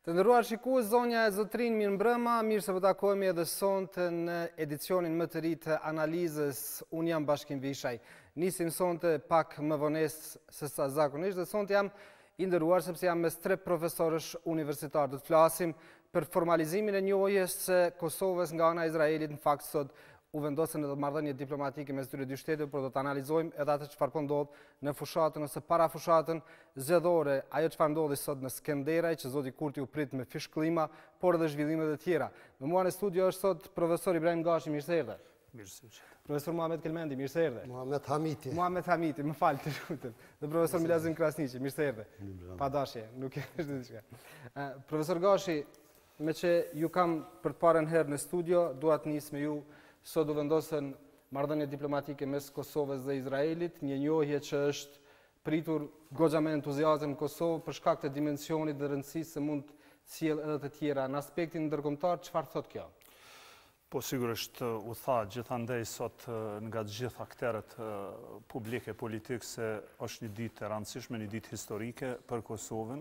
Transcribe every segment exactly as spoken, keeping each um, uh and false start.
Të nderuar shikues, zonja e zotrin, mirë mbrëma, mirë se po takohemi edhe sonte në edicionin më të ri të Analizës. Unë jam Bashkim Vishaj. Nisim sonte pak më vonesë se sa zakonisht dhe sonte jam i nderuar sepse jam mes tre profesorësh universitar. Do të flasim për formalizimin e njohjes së Kosovës nga ana e Izraelit. Në fakt sot u vendosën edhe marrëdhënie diplomatike mes këtyre dy shteteve, por do të analizojmë edhe atë çfarë po ndodh në fushatën ose para fushatën zgjedhore, ajo çfarë ndodhi sot në Skenderaj, që zoti Kurti u prit me fish klima, por edhe zhvillimet e tjera. Me mua në studio është sot profesor Ibrahim Gashi, mirë se erdhe. Mirë se erdhe. Profesor Muhamet Kelmendi, mirë se erdhe. Muhamet Hamiti. Muhamet Hamiti, më fal të lutem. Dhe profesor Milazim Krasniqi, mirë se erdhe. Pa dashje, nuk është diçka. Profesor Gashi, me që ju kam për të parën herë në studio, dua të nis me ju. Sot u vendosën marrëdhënie diplomatike mes Kosovës dhe Izraelit, një njohje që është pritur goxha me entuziazëm në Kosovë për shkak të dimensionit dhe rëndësisë se mund të sjellë edhe të tjera. Në aspektin ndërkombëtar, çfarë thot kjo? Po sigurisht u tha gjithandej sot nga të gjithë aktorët publike politik se është një ditë e rëndësishme, një ditë historike për Kosovën.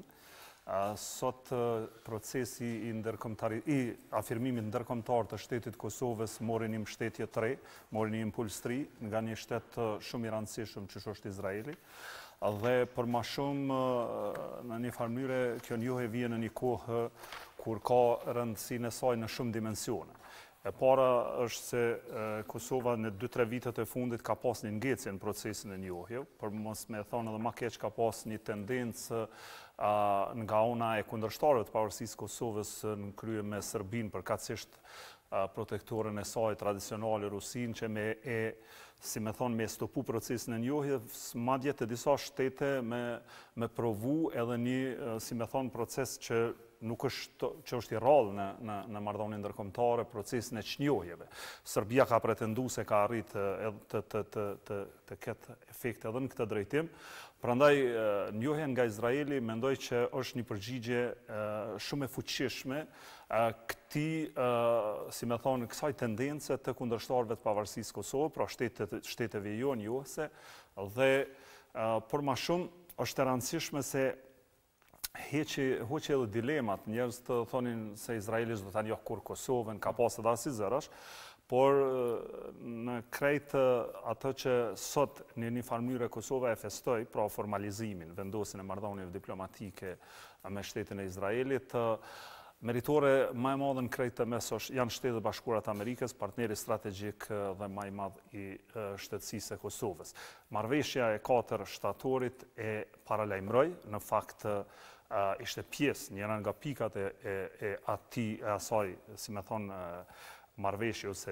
Sot procesi i, i afirmimit ndërkombëtar të shtetit Kosovës mori një mbështetje të re, mori një impuls të ri nga një shtet shumë i rëndësishëm që është Izraeli. Dhe për ma shumë në një farë mënyrë kjo njohje vjen në një kohë kur ka rëndësinë e saj në shumë dimensione. E para është se Kosova në dy tre vitet e fundit ka pas një ngecje në procesin e njohje, por mos me thonë edhe më keq ka pas një tendencë nga ona e kundërshtarëve të pavarësisë Kosovës në krye me Serbinë, përkatësisht protektorën e saj tradicionale Rusinë, që me e si me thonë, me stopu procesin e njohje, madje të disa shtete me, me provu edhe një, si me thonë, proces që nuk është që është i rrallë në, në, në marrëdhënie ndërkombëtare, procesin e çnjohjeve. Serbia ka pretenduar se ka arritë të, të, të, të, të ketë efekt edhe në këtë drejtim. Prandaj njohja nga Izraeli mendoj që është një përgjigje shumë e fuqishme këtij, si me thonë, kësaj tendence të kundërshtarëve të pavarësisë Kosovë, pra shtetet, shteteve jo njohëse, dhe por më shumë është e rëndësishme se heqi hoqi edhe dilemat. Njerëz të thonin se Izraeli do ta njohë kur Kosovën, ka pasur edhe si zërash, por në krejt atë që sot në një farë mënyrë Kosova e festoi, pra formalizimin, vendosjen e marrëdhënieve diplomatike me shtetin e Izraelit, meritore më e madhe në krejt të mes janë Shtetet Bashkuara të Amerikës, partneri strategjik dhe më i madh i shtetësisë së Kosovës. Marrëveshja e katër shtatorit e paralajmëroi, në fakt Uh, ishte pjesë, njëra nga pikat e, e, e ati, e asaj, si me thonë, marrëveshje ose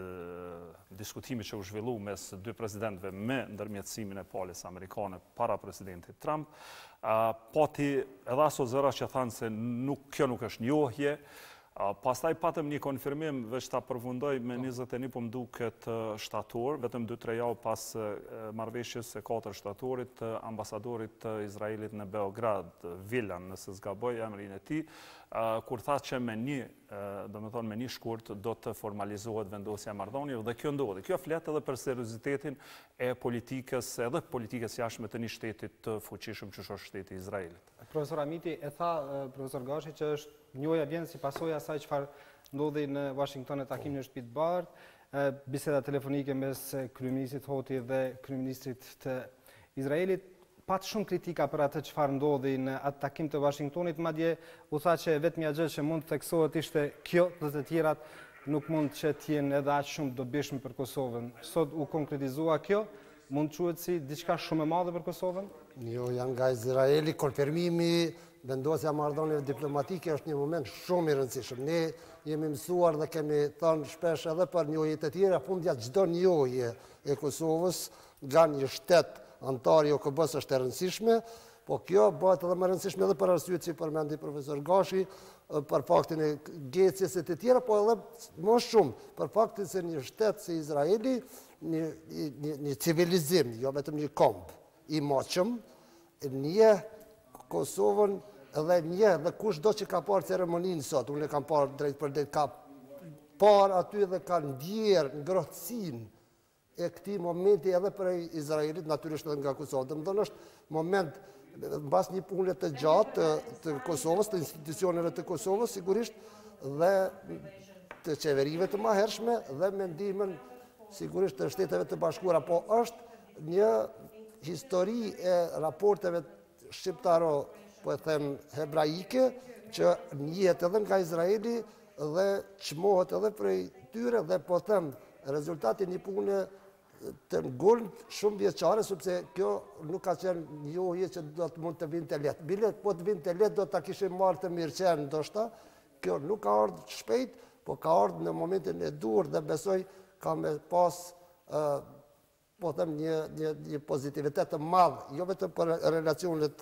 diskutimi që u zhvillu mes dy presidentëve me ndërmjetësimin e palës amerikane para presidentit Trump, uh, pati edhe aso zëra që thanë se nuk, kjo nuk është njohje. Uh, pastaj patëm një konfirmim, veç ta përfundoj me njëzet e një po më duket shtator, vetëm dy tre javë pas uh, marrëveshjes së katër shtatorit, uh, ambasadorit të uh, Izraelit në Beograd, uh, Vilan, nëse zgaboj emrin e tij, uh, kur tha që me një, uh, do me thonë me një shkurt, do të formalizohet vendosja e marrëdhënieve, dhe kjo ndodhi. Kjo flet edhe për seriozitetin e politikës, edhe politikës jashtme të një shtetit të fuqishëm që është shteti i Izraelit. Profesor Hamiti e tha, uh, profesor Gashi, që është njohja vjen si pasojë asaj çfarë ndodhi në Washington në takimin e Shtëpisë së Bardhë, biseda telefonike mes kryeministrit Hoti dhe kryeministrit të Izraelit, pat shumë kritika për atë çfarë ndodhi në atë takim të Washingtonit, madje u tha që vetmja gjë që mund të theksohet ishte kjo dhe të tjerat nuk mund që të jenë edhe aq shumë dobishme për Kosovën. Sot u konkretizua kjo, mund të quhet si diçka shumë e madhe për Kosovën? Jo, janë nga Izraeli, konfirmimi vendosja marrëdhënieve diplomatike është një moment shumë i rëndësishëm. Ne jemi mësuar dhe kemi thënë shpesh edhe për njohjet e tjera, fundja çdo njohje e Kosovës nga një shtet antar i O K B-s është e rëndësishme, po kjo bëhet edhe më rëndësishme edhe për arsyet që përmendi profesor Gashi, për faktin e ngecjes e të tjera, po edhe më shumë për faktin se një shtet si Izraeli, një, një, një civilizim, jo vetëm një komb i moqëm, një Kosovën edhe një, dhe kush do që ka parë ceremoninë sot, unë e kam parë drejt për drejt, ka parë aty dhe ka ndjerë ngrohtësinë e këtij momenti edhe për Izraelit, natyrisht edhe nga Kosova. Domethënë është moment mbas një pune të gjatë të, të Kosovës, të institucioneve të Kosovës, sigurisht, dhe të qeverive të mahershme dhe me ndihmën sigurisht të Shteteve të Bashkuara, po është një histori e raporteve shqiptaro, po e them hebraike, që njihet edhe nga Izraeli dhe çmohet edhe prej tyre dhe po them rezultati një pune të ngulmt shumë vjeçare, sepse kjo nuk ka qenë njohje që do të mund të vinte lehtë. Bile po të vinte lehtë do ta kishim marrë të mirëqen ndoshta. Kjo nuk ka ardhur shpejt, po ka ardhur në momentin e duhur dhe besoj ka me pas uh, po them një, një, një pozitivitet të madh, jo vetëm për relacionet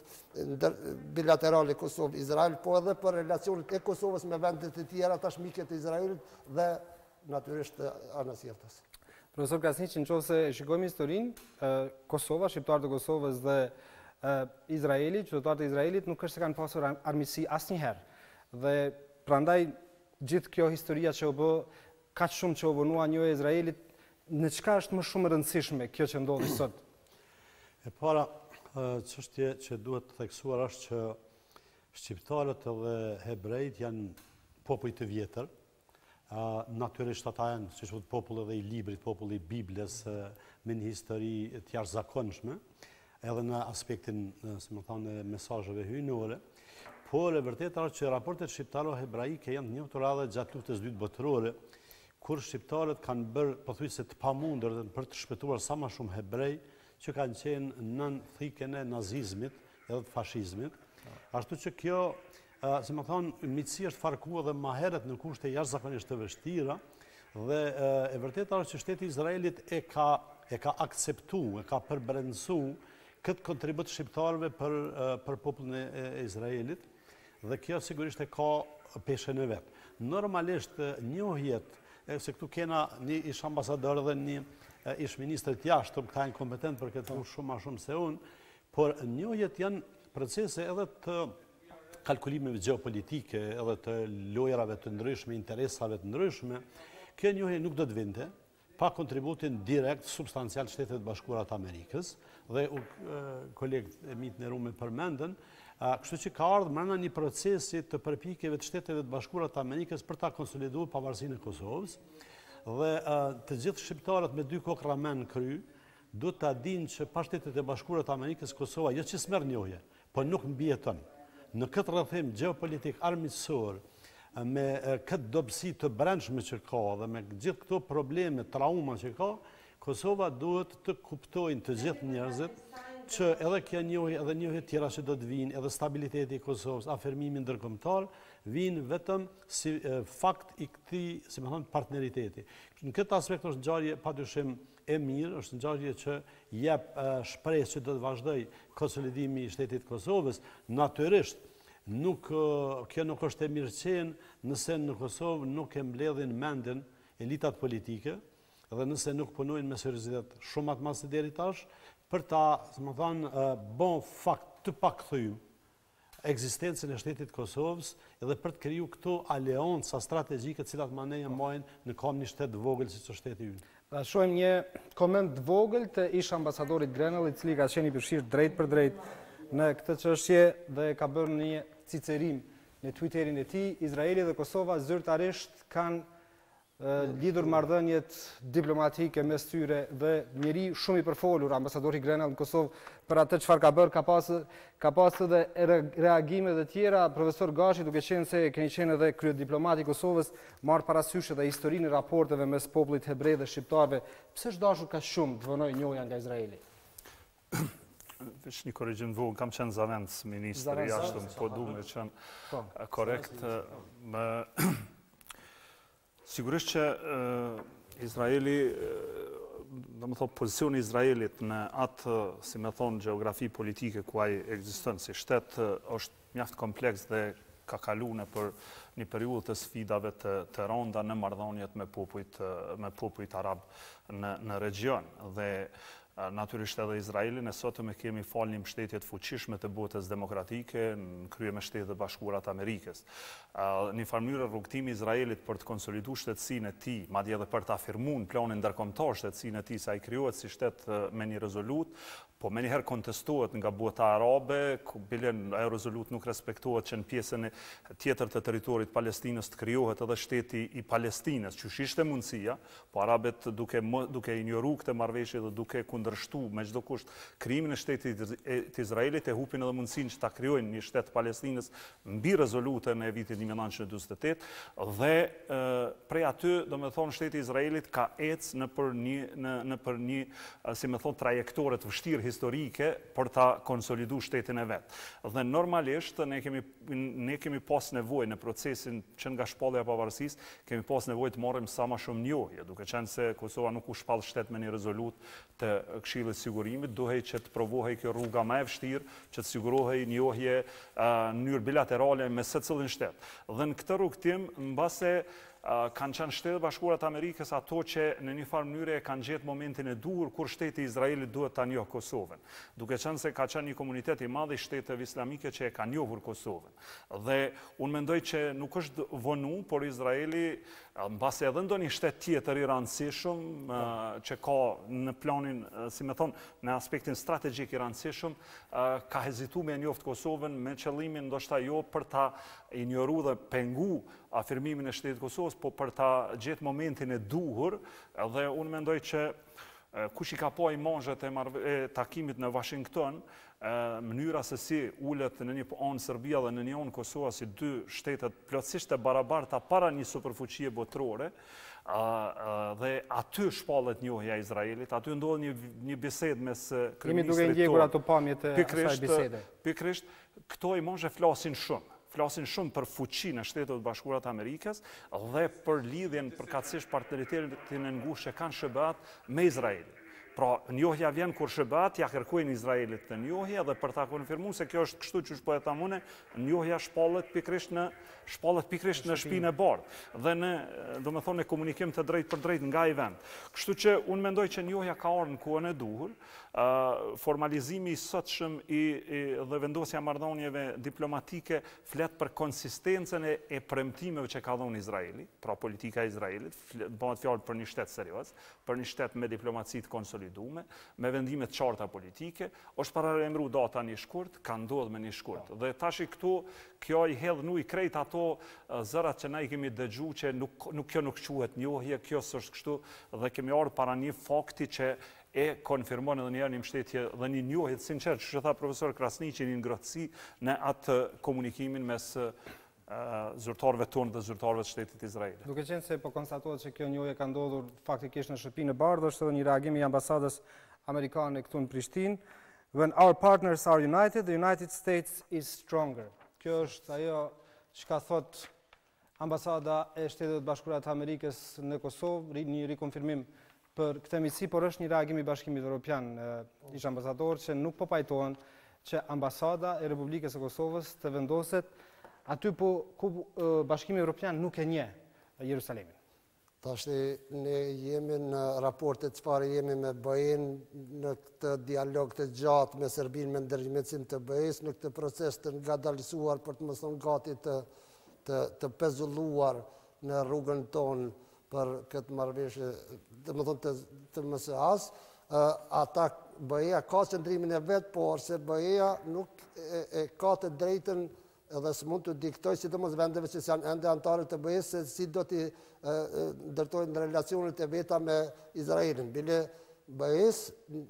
bilaterale Kosovë-Izrael, po edhe për relacionet e Kosovës me vendet e tjera tashmike të Izraelit dhe natyrisht anës jeftës. Profesor Kasniqi, nëse shikojmë historinë, Kosova, shqiptarët e Kosovës dhe Izraeli, qytetarët e Izraelit nuk është se kanë pasur armiqësi asnjëherë. Dhe prandaj gjithë kjo historia që u bë, kaq shumë që u vënua njohja e Izraelit, në çka është më shumë rëndësishme kjo që ndodhi sot? E para, çështje që duhet të theksuar është që shqiptarët dhe hebrejt janë popull të vjetër. Natyrisht ata janë, siç thotë, populli dhe i librit, populli i Biblës, me një histori të jashtëzakonshme, edhe në aspektin, si më thonë, mesazheve hyjnore. Por e vërteta është që raportet shqiptaro-hebraike janë të njohura edhe gjatë luftës së dytë botërore, kur shqiptarët kanë bërë pothuajse të pamundur për të shpëtuar sa më shumë hebrej që kanë qenë nën thikën e nazizmit edhe të fashizmit. Ashtu që kjo, si më thonë, miqësia është farkuar edhe më herët në kushte jashtëzakonisht të vështira dhe e vërteta është që shteti i Izraelit e ka e ka akceptuar, e ka përbrendsuar këtë kontribut shqiptarëve për për popullin e Izraelit dhe kjo sigurisht e ka peshën e vet. Normalisht njohjet, se këtu kena një ish ambasador dhe një ish ministër të jashtëm, këta janë kompetent për këtë punë shumë ma shumë se unë, por njohjet janë procese edhe të kalkulimeve geopolitike, edhe të lojrave të ndryshme, interesave të ndryshme. Kjo njohje nuk do të vinte pa kontributin direkt substancial Shtetet Bashkuara të Amerikës dhe kolegët e mitë në rume përmendën, kështu që ka ardhur brenda një procesi të përpjekjeve të Shteteve të Bashkuara të Amerikës për ta konsoliduar pavarësinë e Kosovës dhe të gjithë shqiptarët me dy kokë ramen kry duhet ta dinë që pa Shtetet e Bashkuara të Amerikës Kosova jo që s'merr njohje, po nuk mbijeton. Në këtë rrethim gjeopolitik armiqësor, me këtë dobësi të brendshme që ka dhe me gjithë këto probleme, trauma që ka, Kosova duhet të kuptojnë të gjithë njerëzit që edhe kjo njohje edhe njohje tjera që do të vinë, edhe stabiliteti i Kosovës, afirmimi ndërkombëtar, vinë vetëm si fakt i këtij, si më thon, partneriteti. Në këtë aspekt është ngjarje padyshim e mirë, është ngjarje që jep shpresë që do të vazhdojë konsolidimi i shtetit Kosovës. Natyrisht, nuk, kjo nuk është e mirëqenë nëse në Kosovë nuk e mbledhin mendin elitat politike dhe nëse nuk punojnë me seriozitet shumë atë masë deri tash për ta, më thonë, bon fakt të pakthyer ekzistencën e shtetit Kosovës edhe për të kriju këto aleonca strategjike të cilat maneja mbajnë në kam një shtet vogël siç është shteti ynë. Da shohim një koment vogël të ish ambasadorit Grenell, i cili ka qenë i përfshirë drejt për drejt në këtë çështje dhe ka bërë një cicerim në Twitterin e tij. Izraeli dhe Kosova zyrtarisht kanë lidhur marrëdhëniet diplomatike mes tyre dhe njëri shumë i përfolur, ambasadori Grenell në Kosovë, për atë çfarë ka bërë, ka pasur ka pasur edhe reagime dhe tjera. Profesor Gashi, duke qenë se keni qenë edhe kryediplomati i Kosovës, marr parasysh edhe historinë e raporteve mes popullit hebrej dhe shqiptarëve, pse është dashur kaq shumë të vënoj njohja nga Izraeli? Veç një korrigjim vogël, kam qenë zavendës ministër i jashtëm, po du me qenë korrekt. Më sigurisht që Izraeli, do më thonë, pozicioni i Izraelit në atë, si me thonë, geografi politike ku ai ekziston si shtet është mjaft kompleks dhe ka kaluar për një periudhë të sfidave të, të rënda në marrëdhëniet me popujt me popujt arab në në regjion dhe natyrisht edhe Izraelin, e sotëm e kemi falë një mbështetje të fuqishme të botës demokratike në krye me Shtetet e Bashkuara të Amerikës. Në farë mënyrë rrugtimi i Izraelit për të konsoliduar shtetësinë e tij, madje edhe për të afirmuar në planin ndërkombëtar shtetësinë e tij sa ai krijohet si shtet me një rezolut, po me njëherë kontestohet nga bota arabe, ku bilen ajo rezolut nuk respektohet që në pjesën tjetër të territorit Palestinës të krijohet edhe shteti i Palestinës, që ishte mundësia, po arabet duke, duke injoru këtë marrëveshje dhe duke kundërshtu me çdo kusht krijimin e shtetit të Izraelit, e hupin edhe mundësinë që ta krijojnë një shtet Palestinës mbi rezolutën e vitit një mijë nëntëqind e dyzet e tetë, dhe e, prej aty, do me thonë, shteti i Izraelit ka ecë në për një, në, në për një si me thonë, trajektore të vështirë historike për ta konsolidu shtetin e vetë. Dhe normalisht, ne kemi, ne kemi pas nevojë në procesin që nga shpallja e pavarësisë, kemi pas nevojë të marrim sa më shumë njohje, duke qenë se Kosova nuk u shpall shtet me një rezolut të Këshillit Sigurimit, duhej që të provohej kjo rruga më e vështirë, që të sigurohej njohje në mënyrë bilaterale me secilin shtet. Dhe në këtë rrugtim, mbase kanë qenë Shtetet Bashkuara të Amerikës ato që në një farë mënyrë e kanë gjetë momentin e duhur kur shteti i Izraelit duhet ta njohë Kosovën. Duke qenë se ka qenë një komunitet i madh i shteteve islamike që e kanë njohur Kosovën. Dhe unë mendoj që nuk është vonu, por Izraeli, mbase edhe ndonjë shtet tjetër i rëndësishëm që ka në planin, si me thonë, në aspektin strategjik i rëndësishëm, ka hezitu me njoftë Kosovën me qëllimin ndoshta jo për ta injoru dhe pengu afirmimin e shtetit Kosovës, po për ta gjetë momentin e duhur, dhe unë mendoj që kush i ka pa imazhet e, e takimit në Washington, mënyra se si ulet në një anë Serbia dhe në një anë Kosova si dy shtetet plotësisht e barabarta para një superfuqie botërore, dhe aty shpallet njohja e Izraelit, aty ndodh një, një bisedë mes kryeministrit. Jemi duke ndjekur ato pamjet e asaj bisede. Pikrisht, këto imazhe flasin shumë. Flasin shumë për fuqinë e Shtetet Bashkuara të Amerikës dhe për lidhjen përkatësisht partneritetin e ngushtë që kanë S B A-t me Izraelin. Pra, njohja vjen kur S B A-t ja kërkojnë Izraelit të njohje, dhe për ta konfirmuar se kjo është kështu që po e thamune, njohja shpallet pikrisht në shpallet pikrisht në shtëpinë e bardhë dhe në, do me thonë, në komunikim të drejt për drejt nga i vend. Kështu që unë mendoj që njohja ka ardhur në kohën e duhur, formalizimi i sotshëm i, i dhe vendosja marrëdhënieve diplomatike flet për konsistencën e, e premtimeve që ka dhënë Izraeli, pra politika e Izraelit, bëhet fjalë për një shtet serioz, për një shtet me diplomaci të konsolidume, me vendime të qarta politike, është paralajmëruar data një shkurt, ka ndodhur me një shkurt. Dhe tash këtu kjo i hedh nuj krejt ato zërat që na i kemi dëgjuar që nuk, nuk kjo nuk quhet njohje, kjo s'është kështu, dhe kemi ardhur para një fakti që e konfirmon edhe njerë një mbështetje dhe një njohje të sinqertë, që tha profesor Krasniqi, një ngrohtësi në atë komunikimin mes zyrtarëve tonë dhe zyrtarëve të shtetit Izraelit. Duke qenë se po konstatohet që kjo njohje ka ndodhur faktikisht në shtëpinë e bardhë, është edhe një reagim i ambasadës amerikane këtu në Prishtinë. When our partners are united, the United States is stronger. Kjo është ajo që ka thot ambasada e Shtetet Bashkuara të Amerikës në Kosovë, një rikonfirmim për këtë misi, por është një reagim i Bashkimit Evropian, ish ambasador që nuk po pajtohen që ambasada e Republikës së Kosovës të vendoset aty po ku Bashkimi Evropian nuk e njeh Jerusalemin. Tash ne jemi në raportet çfarë jemi me B E-n në këtë dialog të gjatë me Serbinë me ndërmjetësim të B E-s, në këtë proces të ngadalësuar për të mos qenë gati të të, të pezulluar në rrugën tonë për këtë marrëveshje, domethënë të, të M S A-s, ata B E-a ka qëndrimin e vet, por se B E-a nuk e, e ka të drejtën edhe s'mund të diktoj, sidomos vendeve që janë ende antarë të B E-s, se si do t'i ndërtojnë relacionet e veta me Izraelin. Bile B E-s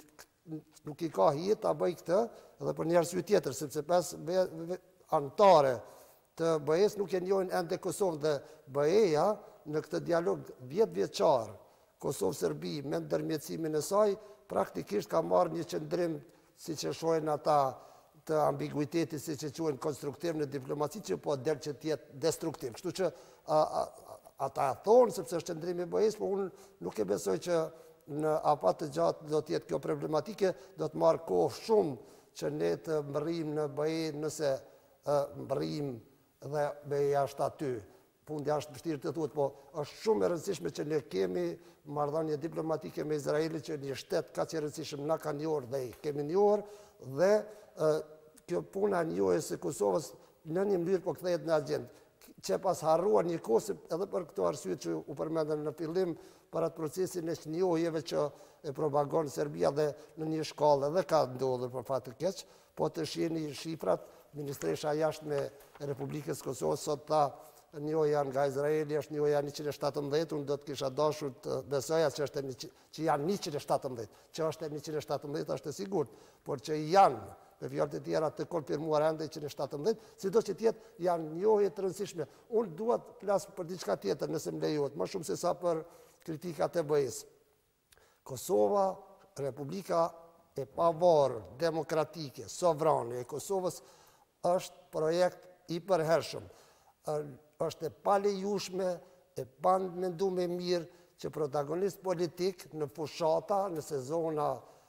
nuk i ka hije ta bëj këtë, edhe për një arsye tjetër, sepse pas antare të B E-s nuk e njohin ende Kosovën, dhe B E-ja në këtë dialog dhjetë vjeçar Kosovë-Serbi me ndërmjetësimin e saj, praktikisht ka marrë një qëndrim, si që shohin ata, të ambiguitetit, si që quhen konstruktiv në diplomaci, që po del që tjetë destruktiv. Kështu që a, a, ata thonë, sepse është qëndrimi i B E-s, por unë nuk e besoj që në afat të gjatë do tjetë kjo problematike, do të marrë kohë shumë që ne të mbërrim në B E, nëse mbërrim dhe B E-ja është aty. fundja është vështirë të thuhet, po është shumë e rëndësishme që ne kemi marrëdhënie diplomatike me Izraelin, që një shtet kaq i rëndësishëm na ka njohur dhe i kemi njohur, dhe kjo puna e njohjes së Kosovës në një mënyrë po kthehet në agjendë, që pas harruar një kohë edhe për këto arsye që u përmendën në fillim, për atë procesin e njohjeve që e propagon Serbia dhe në një shkallë edhe ka ndodhur për fat të keq, po të shihni shifrat, Ministresha e Jashtme e Republikës Kosovës sot tha njohja nga Izraeli është njohja njëqind e shtatëmbëdhjetë, unë do të kisha dashur të besoja që është që janë njëqind e shtatëmbëdhjetë, që është njëqind e shtatëmbëdhjetë është e sigurt, por që janë me fjalë të tjera të konfirmuar ende njëqind e shtatëmbëdhjetë, sidoqë që tjetë janë njohje të rëndësishme. Unë dua të flas për diçka tjetër nëse më lejohet, më shumë se sa për kritikat e B E S. Kosova, Republika e pavarur, demokratike, sovrane e Kosovës është projekt i përhershëm. Është e palejueshme, e pamenduar mirë që protagonist politik në fushata, në sezona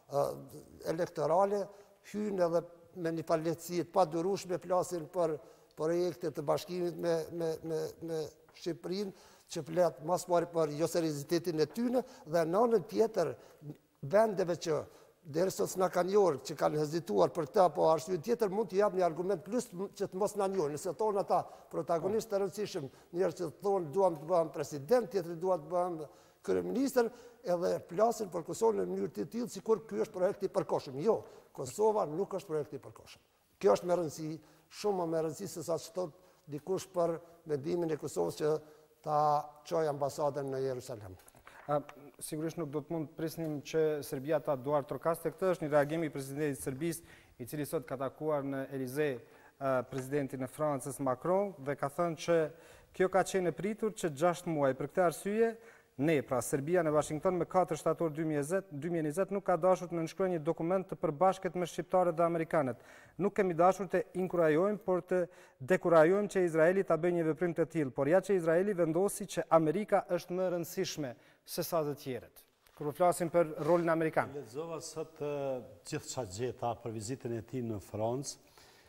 elektorale, hynë edhe me një falëtësi të padurueshme flasin për projekte të bashkimit me, me, me, me Shqipërinë, që flet mas pari për jo seriozitetin e tyre, dhe në anën tjetër vendeve që derisa s'na kanë njohur, që kanë hezituar për këtë apo arsye tjetër, mund të jap një argument plus që të mos na njohin. Nëse thonë ata protagonistë të rëndësishëm, njerëz që thonë duam të bëhem president, tjetri duam të bëhem kryeministër, edhe flasin për Kosovën në mënyrë të tillë sikur ky është projekti i përkohshëm. Jo, Kosova nuk është projekti i përkohshëm. Kjo është me rëndësi, shumë më me rëndësi se sa ç'thot dikush për mendimin e Kosovës që ta çojë ambasadën në Jerusalem. Sigurisht nuk do të mund të prisnim që Serbia ta duar trokaste. Këtë është një reagim i presidentit Serbisë, i cili sot ka takuar në Elizë presidentin e Francës Macron dhe ka thënë që kjo ka qenë e pritur që gjashtë muaj. Për këtë arsye, ne, pra Serbia në Washington me katër shtator dy mijë e njëzet nuk ka dashur të nënshkruajë një dokument të përbashkët me shqiptarët dhe amerikanët. Nuk kemi dashur të inkurajojmë, por të dekurajojmë që Izraeli ta bëjë një veprim të tillë, por ja që Izraeli vendosi që Amerika është më rëndësishme se sa të tjerët. Kur flasim për rolin amerikan. Lexova sot gjithçka gjeta për vizitën e tij në Francë.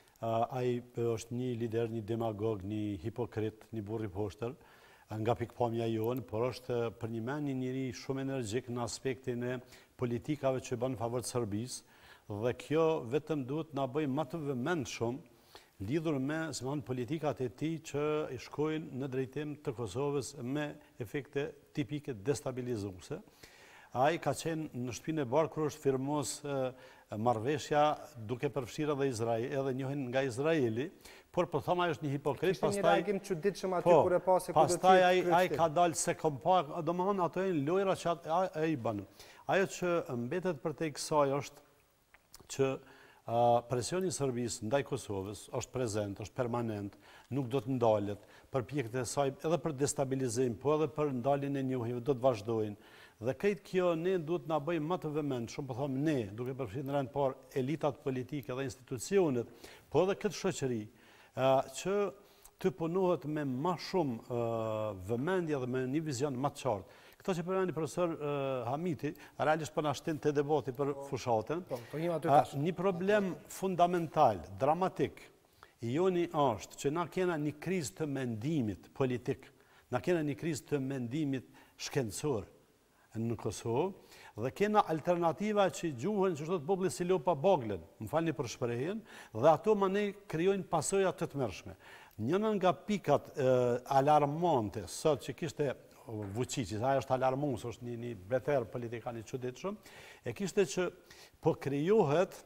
Ai është një lider, një demagog, një hipokrit, një burr i poshtër nga pikpamja jonë, por është për një mend një njeri shumë energjik në aspektin e politikave që bën në favor të Serbisë, dhe kjo vetëm duhet na bëjë më të vëmendshëm lidhur me smon politikat e tij që i shkojnë në drejtim të Kosovës me efekte tipike destabilizuese. Ai ka qenë në shtëpinë e Bar kur është firmos marrëveshja duke përfshirë edhe Izrael, edhe njohin nga Izraeli, por po them ai është një hipokrit, pastaj një reagim çuditshëm aty kur e pasi ku do të pastaj ai ai ka dalë se kompa, domethënë ato janë lojra që ai bën. Ajo që mbetet për te kësaj është që presioni i Serbisë ndaj Kosovës është prezent, është permanent, nuk do të ndalet, përpjekjet e saj edhe për destabilizim, po edhe për ndaljen e njohjeve do të vazhdojnë. Dhe këtë kjo ne duhet na bëjmë më të vëmendshëm, po them ne, duke përfshirë në rend par elitat politike dhe institucionet, po edhe këtë shoqëri, që të punohet me më shumë vëmendje dhe me një vizion më të qartë. Këto që përmendi profesor Hamiti, realisht po na shtin te debati për fushatën. Një problem fundamental, dramatik, i joni është që na kena një krizë të mendimit politik, na kena një krizë të mendimit shkencor në Kosovë, dhe kena alternativa që gjuhen që shtot populli si lopa boglen, më falni për shprehjen, dhe ato më ne krijojnë pasoja të tmerrshme. Njëna nga pikat alarmante sot që kishte Vučić, ai është alarmues, është një një beter politikan i çuditshëm, e kishte që po krijohet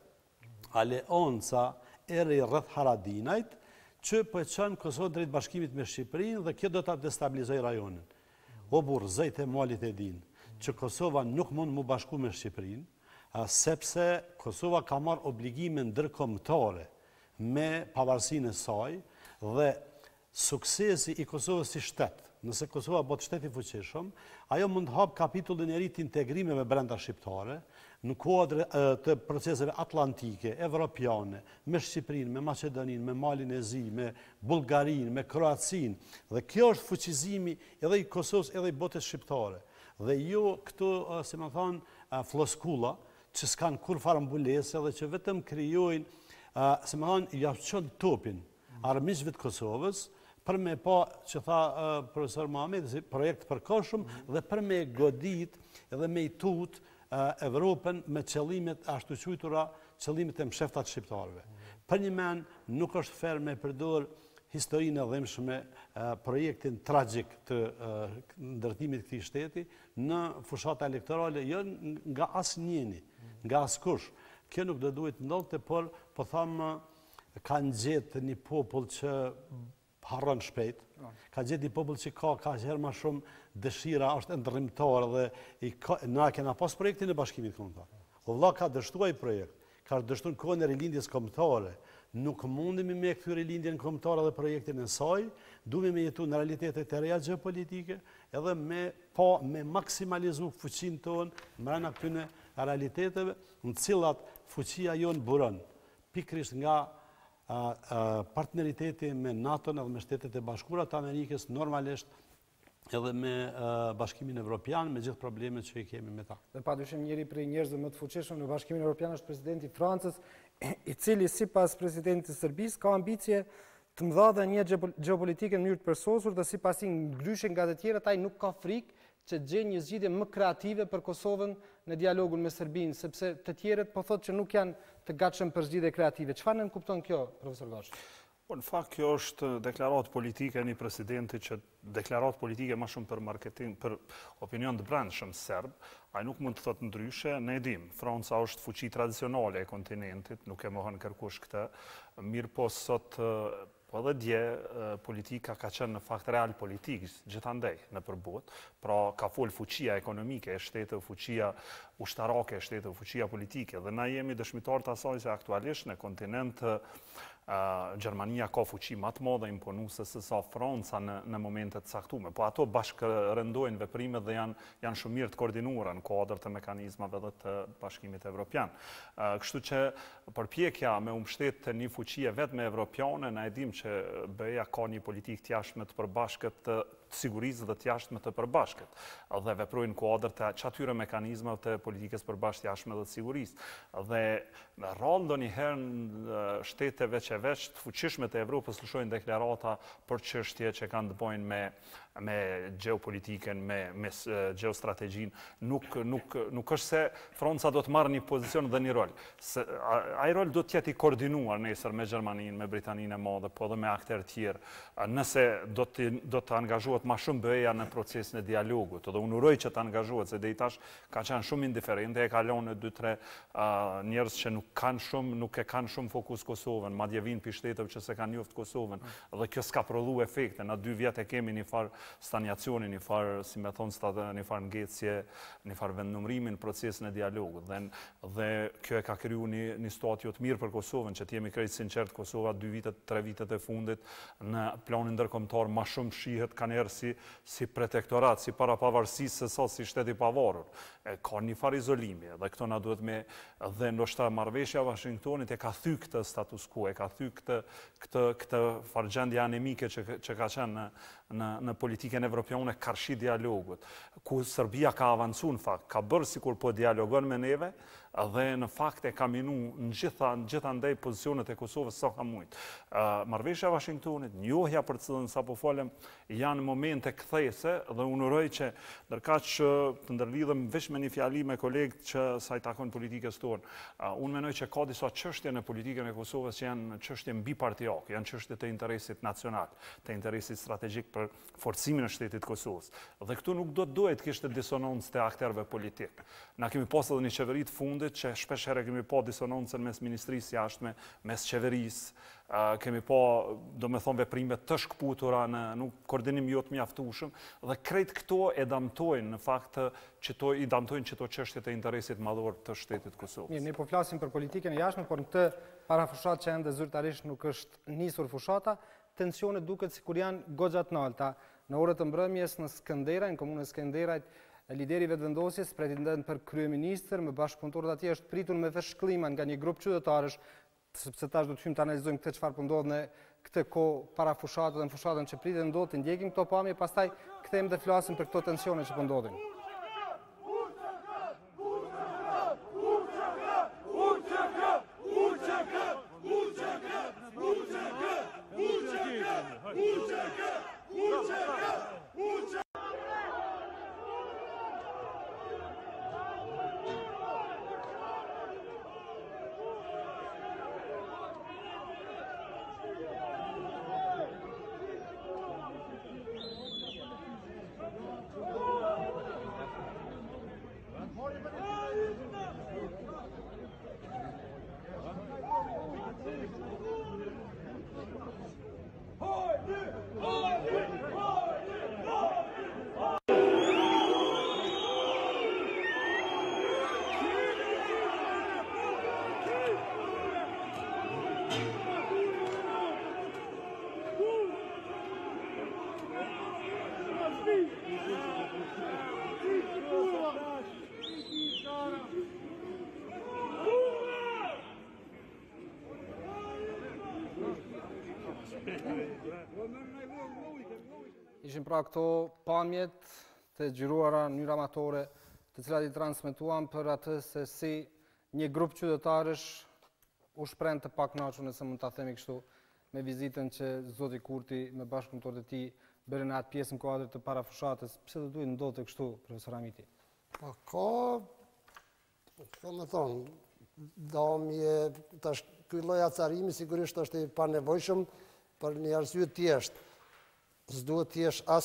aleanca eri rreth Haradinajt që po e çon Kosovën drejt bashkimit me Shqipërinë dhe kjo do ta destabilizojë rajonin. O burr, zejt e malit e din që Kosova nuk mund mu bashku me Shqipërinë, sepse Kosova ka marrë obligime ndërkombëtare me pavarësinë e saj dhe suksesi i Kosovës si shtet, nëse Kosova bëhet shtet i fuqishëm, ajo mund të hap kapitullin e ri të integrimeve brenda shqiptare, në kuadër të proceseve atlantike, evropiane, me Shqipërinë, me Maqedoninë, me Malin e Zi, me Bullgarinë, me Kroacinë, dhe kjo është fuqizimi edhe i Kosovës edhe i botës shqiptare. Dhe jo këto, si më thonë, floskulla, që s'kan kur farë mbulese dhe që vetëm krijojnë, si më thonë, ja çon topin armiqve të Kosovës për me pa, që tha profesor Mohamed, si projekt përkohshëm dhe për me godit edhe me i tut Evropën me qëllimet ashtu quajtura qëllimet e msheftat shqiptarëve. Për një men nuk është fair me përdor historinë e dhimbshme, projektin tragjik të ndërtimit këtij shteti në fushata elektorale, jo nga asnjëni, nga askush. Kjo nuk do duhet ndodhte, por po thamë kanë gjetë një popull që harron shpejt, ka gjetë një popull që ka ka herë më shumë dëshira, është ndërrimtar dhe i ka, na kena pas projektin e Bashkimit Kombëtar. O vëlla ka dështuar projekt, ka dështuar kohën e rilindjes kombëtare. Nuk mundemi me këtyre rilindjen kombëtare dhe projektin e saj, duhemi me jetu në realitetet e reja geopolitike, edhe me pa me maksimalizu fuqinë tonë mbrana këtyre realiteteve, në cilat fuqia jonë buron, pikrisht nga partneriteti me NATO edhe me Shtetet e Bashkuara të Amerikës, normalisht edhe me Bashkimin Evropian, me gjithë problemet që i kemi me ta. Dhe padyshim njëri prej njerëzve më të fuqishëm në Bashkimin Evropian është presidenti i Francës, i cili sipas presidentit të Serbisë ka ambicie të mëdha dhe një gjeopolitike në mënyrë të përsosur, dhe sipas i ndryshe nga të tjerët, ai nuk ka frikë që të gjejë një zgjidhje më kreative për Kosovën në dialogun me Serbinë, sepse të tjerët po thotë që nuk janë të gatshëm për zgjidhje kreative. Çfarë nën kupton kjo, profesor Gashi? Po në fakt kjo është deklaratë politike e një presidenti që deklaratë politike më shumë për marketing, për opinion të brendshëm serb, ai nuk mund të thotë ndryshe, ne e dim. Franca është fuqi tradicionale e kontinentit, nuk e mohon kërkush këtë, mirë po sot po edhe dje, politika ka qenë në fakt real politik, gjithandej në përbot, pra ka fol fuqia ekonomike e shtetit, fuqia ushtarake e shtetit, fuqia politike, dhe na jemi dëshmitar të asaj se aktualisht në kontinent Gjermania ka fuqi më të madhe imponuese se sa Franca në, në momentet caktuara. Po ato bashkërendojnë veprimet dhe janë, janë shumë mirë të koordinuara në kuadër të mekanizmave dhe të Bashkimit Evropian. Kështu që përpjekja me u mbështet të një fuqie vetëm evropiane, na e dim që B E-ja ka një politikë të jashtme të përbashkët të sigurisë dhe të jashtme të përbashkët, dhe veprojnë kuadër të çatyre mekanizmave të politikës përbashkët jashtme dhe të sigurisë. Dhe në rrallë ndonjëherë shteteve që veç të fuqishme të Evropës lëshojnë deklarata për çështje që kanë të bëjnë me me geopolitiken, me, me geostrategjin, nuk, nuk, nuk është se Franca do të marrë një pozicion dhe një rol. Se, ai rol do të jetë i koordinuar nesër me Gjermaninë, me Britaninë e Madhe, po edhe me aktorë tjerë. Nëse do të, do të angazhohet ma shumë B E-ja në procesin e dialogut, dhe unë uroj që të angazhohet, se deri tash ka qenë shumë indiferente, e kalon në dy tre uh, njerëz që nuk kanë shumë, nuk e kanë shumë fokus Kosovën, madje vinë pi shtetëve që se kanë njoft Kosovën, dhe kjo s'ka prodhu efekte. Na dy vjet e kemi një farë stagnacioni, një farë, si me thonë, një farë ngecje, një farë vendnumrimi në procesin e dialogut. Dhe, dhe kjo e ka kriju një, një situatë të mirë për Kosovën, që t'jemi krejtë sinqert, Kosova dy vitet, tre vitet e fundit, në planin ndërkombëtar ma shumë shihet kanë erë si, si protektorat, si para pavarësisë, se sa si shteti pavarur. E, ka një farë izolimi, dhe këto na duhet me, dhe ndoshta marrëveshja Washingtonit e ka thy këtë status quo, e ka thy këtë, këtë, këtë farë gjendje anemike që, që ka qenë në, në, në politikën evropiane karshi dialogut, ku Serbia ka avancu në fakt, ka bërë sikur po dialogon me neve, dhe në fakt e ka minu në gjitha, në gjitha ndaj pozicionet e Kosovës sa ka mujtë. Uh, Marrëveshja e Washingtonit, njohja për cilën sa po folëm, janë momente kthese, dhe unë uroj që ndërkaq që të ndërlidhem veç me një fjali me kolegët që sa i takon politikës tonë. Uh, unë menoj që ka disa çështje në politikën e Kosovës që janë çështje mbipartiake, janë çështje të interesit nacional, të interesit strategjik për forcimin e shtetit Kosovës. Dhe këtu nuk do të duhet kishte disonancë të aktorëve politik. Na kemi pas edhe një qeveri të fundit që shpesh herë kemi pa disonancën mes ministrisë jashtme, mes qeverisë, uh, kemi pa, do me thonë, veprime të shkputura në nuk koordinim jo të mjaftueshëm, dhe krejt këto e damtojnë në fakt që to i damtojnë që to çështjet e interesit madhor të shtetit Kosovës. Mirë, ne po flasim për politikën e jashtme, por në këtë parafushat që ende zyrtarisht nuk është nisur fushata, tensionet duket sikur janë goxha të larta. Në orët të mbrëmjes në Skënderaj, në komunën e Skënderajt, lideri vetëvendosjes, pretendent për kryeministër, me bashkëpunëtorët atje është pritur me veshkëlliman nga një grup qytetarësh, sepse tash do të hyjmë të analizojmë këtë çfarë po ndodh në këtë kohë para fushatës dhe në fushatën që pritet ndodh, të ndjekim këto pamje, pastaj kthehemi dhe flasim për këto tensione që po ndodhin. Uçaka! Ishim pra këto pamjet të gjyruara në mënyrë amatore, të cilat i transmetuan për atë se si një grup qytetarësh u shprehën të pakënaqur, nëse mund ta themi kështu, me vizitën që zoti Kurti me bashkëpunëtorët e tij bëri në atë pjesë në kuadër të parafushatës. Pse do duhet ndodhte kështu, profesor Hamiti? Po ka, ka më thonë, damje, tash ky lloj acarimi sigurisht është i panevojshëm për një arsye të thjeshtë. S'duhet të jesh as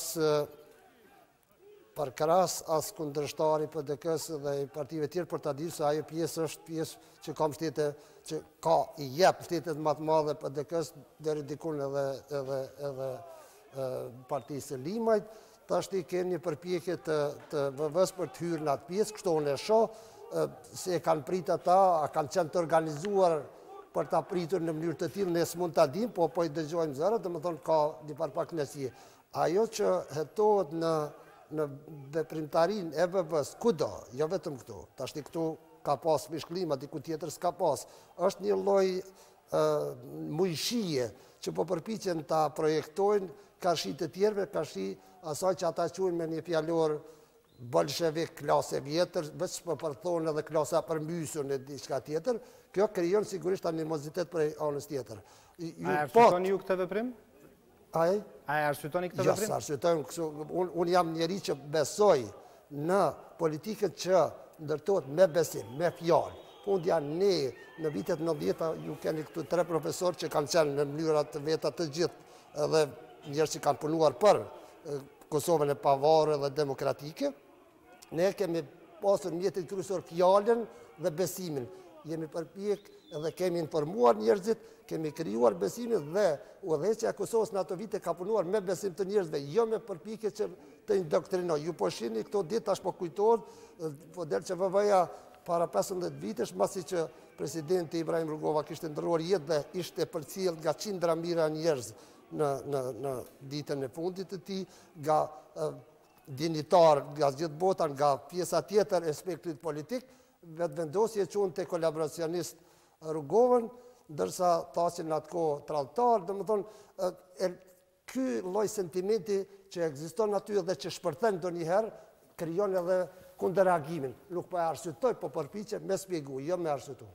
përkras, as kundërshtari P D K-s dhe i partive tjerë për ta ditur se ajo pjesë është pjesë që ka mbështetje, që ka i jep mbështetjet më të mëdha P D K-s deri diku edhe edhe edhe partisë së Limajt. Tash ti keni një përpjekje të të V V-s për të hyrë në atë pjesë, kështu unë e shoh, se e kanë prit ata, a kanë qenë të organizuar për ta pritur në mënyrë të tillë, ne s'mund ta dim, po po i dëgjojmë zëra, domethënë ka një parapakënaqësi. Ajo që hetohet në në veprimtarinë e V V-s kudo, jo vetëm këtu. Tash këtu ka pas mishklima, diku tjetër s'ka pas. Është një lloj mujshie që po përpiqen ta projektojnë kashi të tjerëve, kashi asaj që ata quajnë me një fjalor bolshevik, klasë vjetër, veç po përthonë edhe klasa përmbysur në diçka tjetër. Kjo krijon sigurisht animozitet për anës tjetër. A arsyetoni ju këtë veprim? Ai? A arsyetoni këtë Jo, veprim? sa arsyetoj, unë un jam njeri që besoj në politikën që ndërtohet me besim, me fjalë. Fund janë ne në vitet nëntëdhjetë, ju keni këtu tre profesorë që kanë qenë në mënyra të veta të gjithë, edhe njerëz që kanë punuar për Kosovën e pavarur dhe demokratike. Ne kemi pasur mjetin kryesor fjalën dhe besimin. Jemi përpjek edhe kemi informuar njerëzit, kemi krijuar besimin dhe udhëheqja e Kosovës në ato vite ka punuar me besim të njerëzve, jo me përpjekje që të indoktrinoj. Ju po shihni këto ditë tash po kujtohet, po del që V V-ja para pesëmbëdhjetë vitesh, mbasi që presidenti Ibrahim Rugova kishte ndërruar jetë dhe ishte përcjell nga qindra mijëra njerëz në në në ditën e fundit të tij, nga dinitar nga gjithë bota, nga pjesa tjetër e spektrit politik, vetëvendosje e quhen te kolaboracionist Rugovën, ndërsa thasin atë kohë tradhtar, domethënë ky lloj sentimenti që ekziston aty dhe që shpërthen ndonjëherë krijon edhe kundërreagimin. Nuk po e arsyetoj, po përpiqem me shpjegu, jo me arsyetu.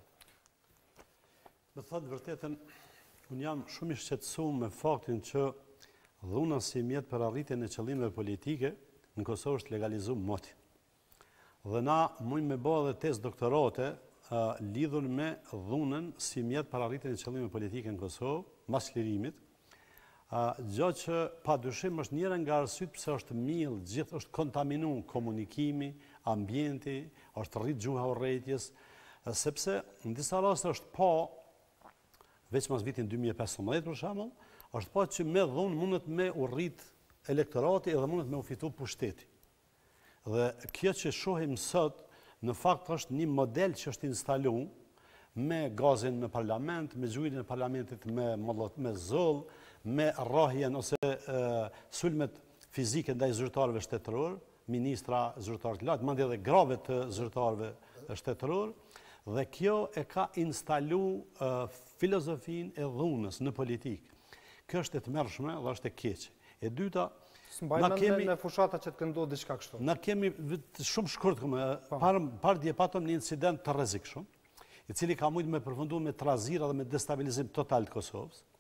Me thënë vërtetën, unë jam shumë i shqetësuar me faktin që dhuna si mjet për arritjen e qëllimeve politike në Kosovë është legalizuar moti. Dhe na mund me bë edhe test doktorate uh, lidhur me dhunën si mjet për arritjen e qëllimeve politike në Kosovë, mbas lirimit. Uh, gjë që padyshim është njëra nga arsyet pse është mill, gjithë është kontaminuar komunikimi, ambienti, është rrit gjuha urrëties, uh, sepse në disa raste është pa veç mas vitin dy mijë e pesëmbëdhjetë për shembull, është pa që me dhunë mundet me urrit elektorati edhe mundet me u fitu pushteti. Dhe kjo që shohim sot, në fakt është një model që është instalu me gazin në parlament, me gjuhën e parlamentit me, me zëll, me rrahjen ose e, sulmet fizike ndaj zyrtarëve shtetëror, ministra zyrtarë të lartë, mandje edhe grave të zyrtarëve shtetëror, dhe kjo e ka instalu uh, filozofin e dhunës në politikë. Kjo është e tmerrshme dhe është e keqe. E dyta, na kemi në fushata që të këndodh diçka kështu. Na kemi shumë shkurt, par par dje patëm një incident të rrezikshëm, i cili ka mujtë me përfundu me trazira dhe me destabilizim total të Kosovës.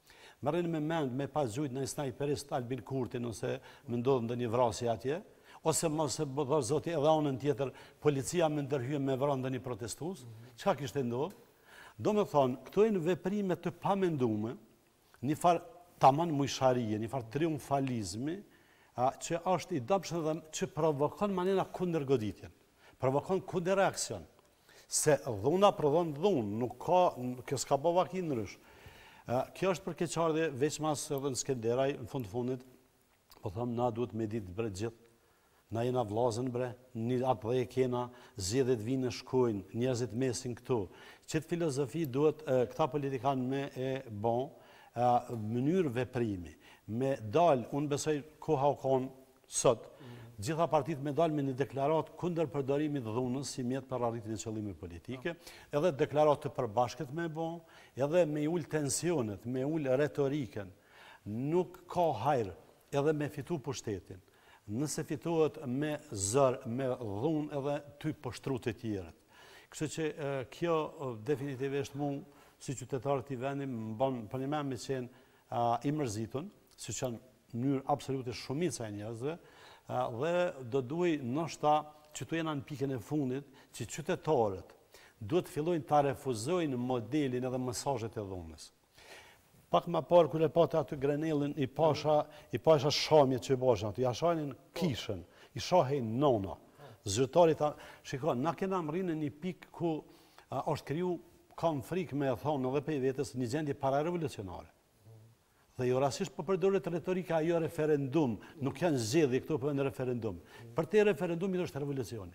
më rrinë me mend me pas gjujt në snajperist Albin Kurtin, ose më ndodhë ndë një vrasje atje, ose mos e bëdhër zoti edhe anën tjetër, policia me ndërhyje me vranë ndë një protestus, çka kishte ndodhë? Do me thonë, këto e në veprime të pamendume, një farë taman mujsharije, një farë triumfalizmi, që është i dëmshëm dhe që provokon manena kundër goditjen, provokon kundër reakcion, se dhuna prodhon dhunë, nuk ka, kjo s'ka bo vaki ndrysh. Kjo është për keqardhje, veç mas edhe në Skenderaj, në fund fundit, po thëmë, na duhet me ditë bre gjithë, na jena vlazën bre, një atë dhe e kena, zjedhet vinë shkojnë, njerëzit mesin këtu. Qëtë filozofi duhet këta politikan me e bon, mënyrë veprimi, me dalë, unë besoj koha o konë sot, gjitha partit me dalë me një deklarat kundër përdorimit dhunës si mjetë për arritin e qëllimi politike, edhe deklarat të përbashkët me bon, edhe me ullë tensionet, me ullë retoriken, nuk ka hajrë edhe me fitu pushtetin. Nëse fituat me zërë, me dhunë edhe ty pështru të tjerët. Kështu që kjo definitivisht mu, si qytetarët i venim, më banë për një me me qenë i mërzitun, si që në njërë absolute shumica e njerëzve, dhe do duaj nështë që tu jena në pikën e fundit, që qytetarët duhet fillojnë të refuzojnë modelin edhe mesazhet e dhunës. Pak më parë, kër e pate aty Grenellin, i pasha, i pasha shamje që i bashin aty, ja shanin kishën, i shahej nona. Zyrtarit, shiko, na kena më rinë një pikë ku është kriju, kam frikë me e thonë edhe pe i vetës, një gjendje pararevolucionare. Dhe jo rasisht po përdoret retorika ajo referendum, nuk janë zgjedhje këto për në referendum. Për te referendumit është revolucioni.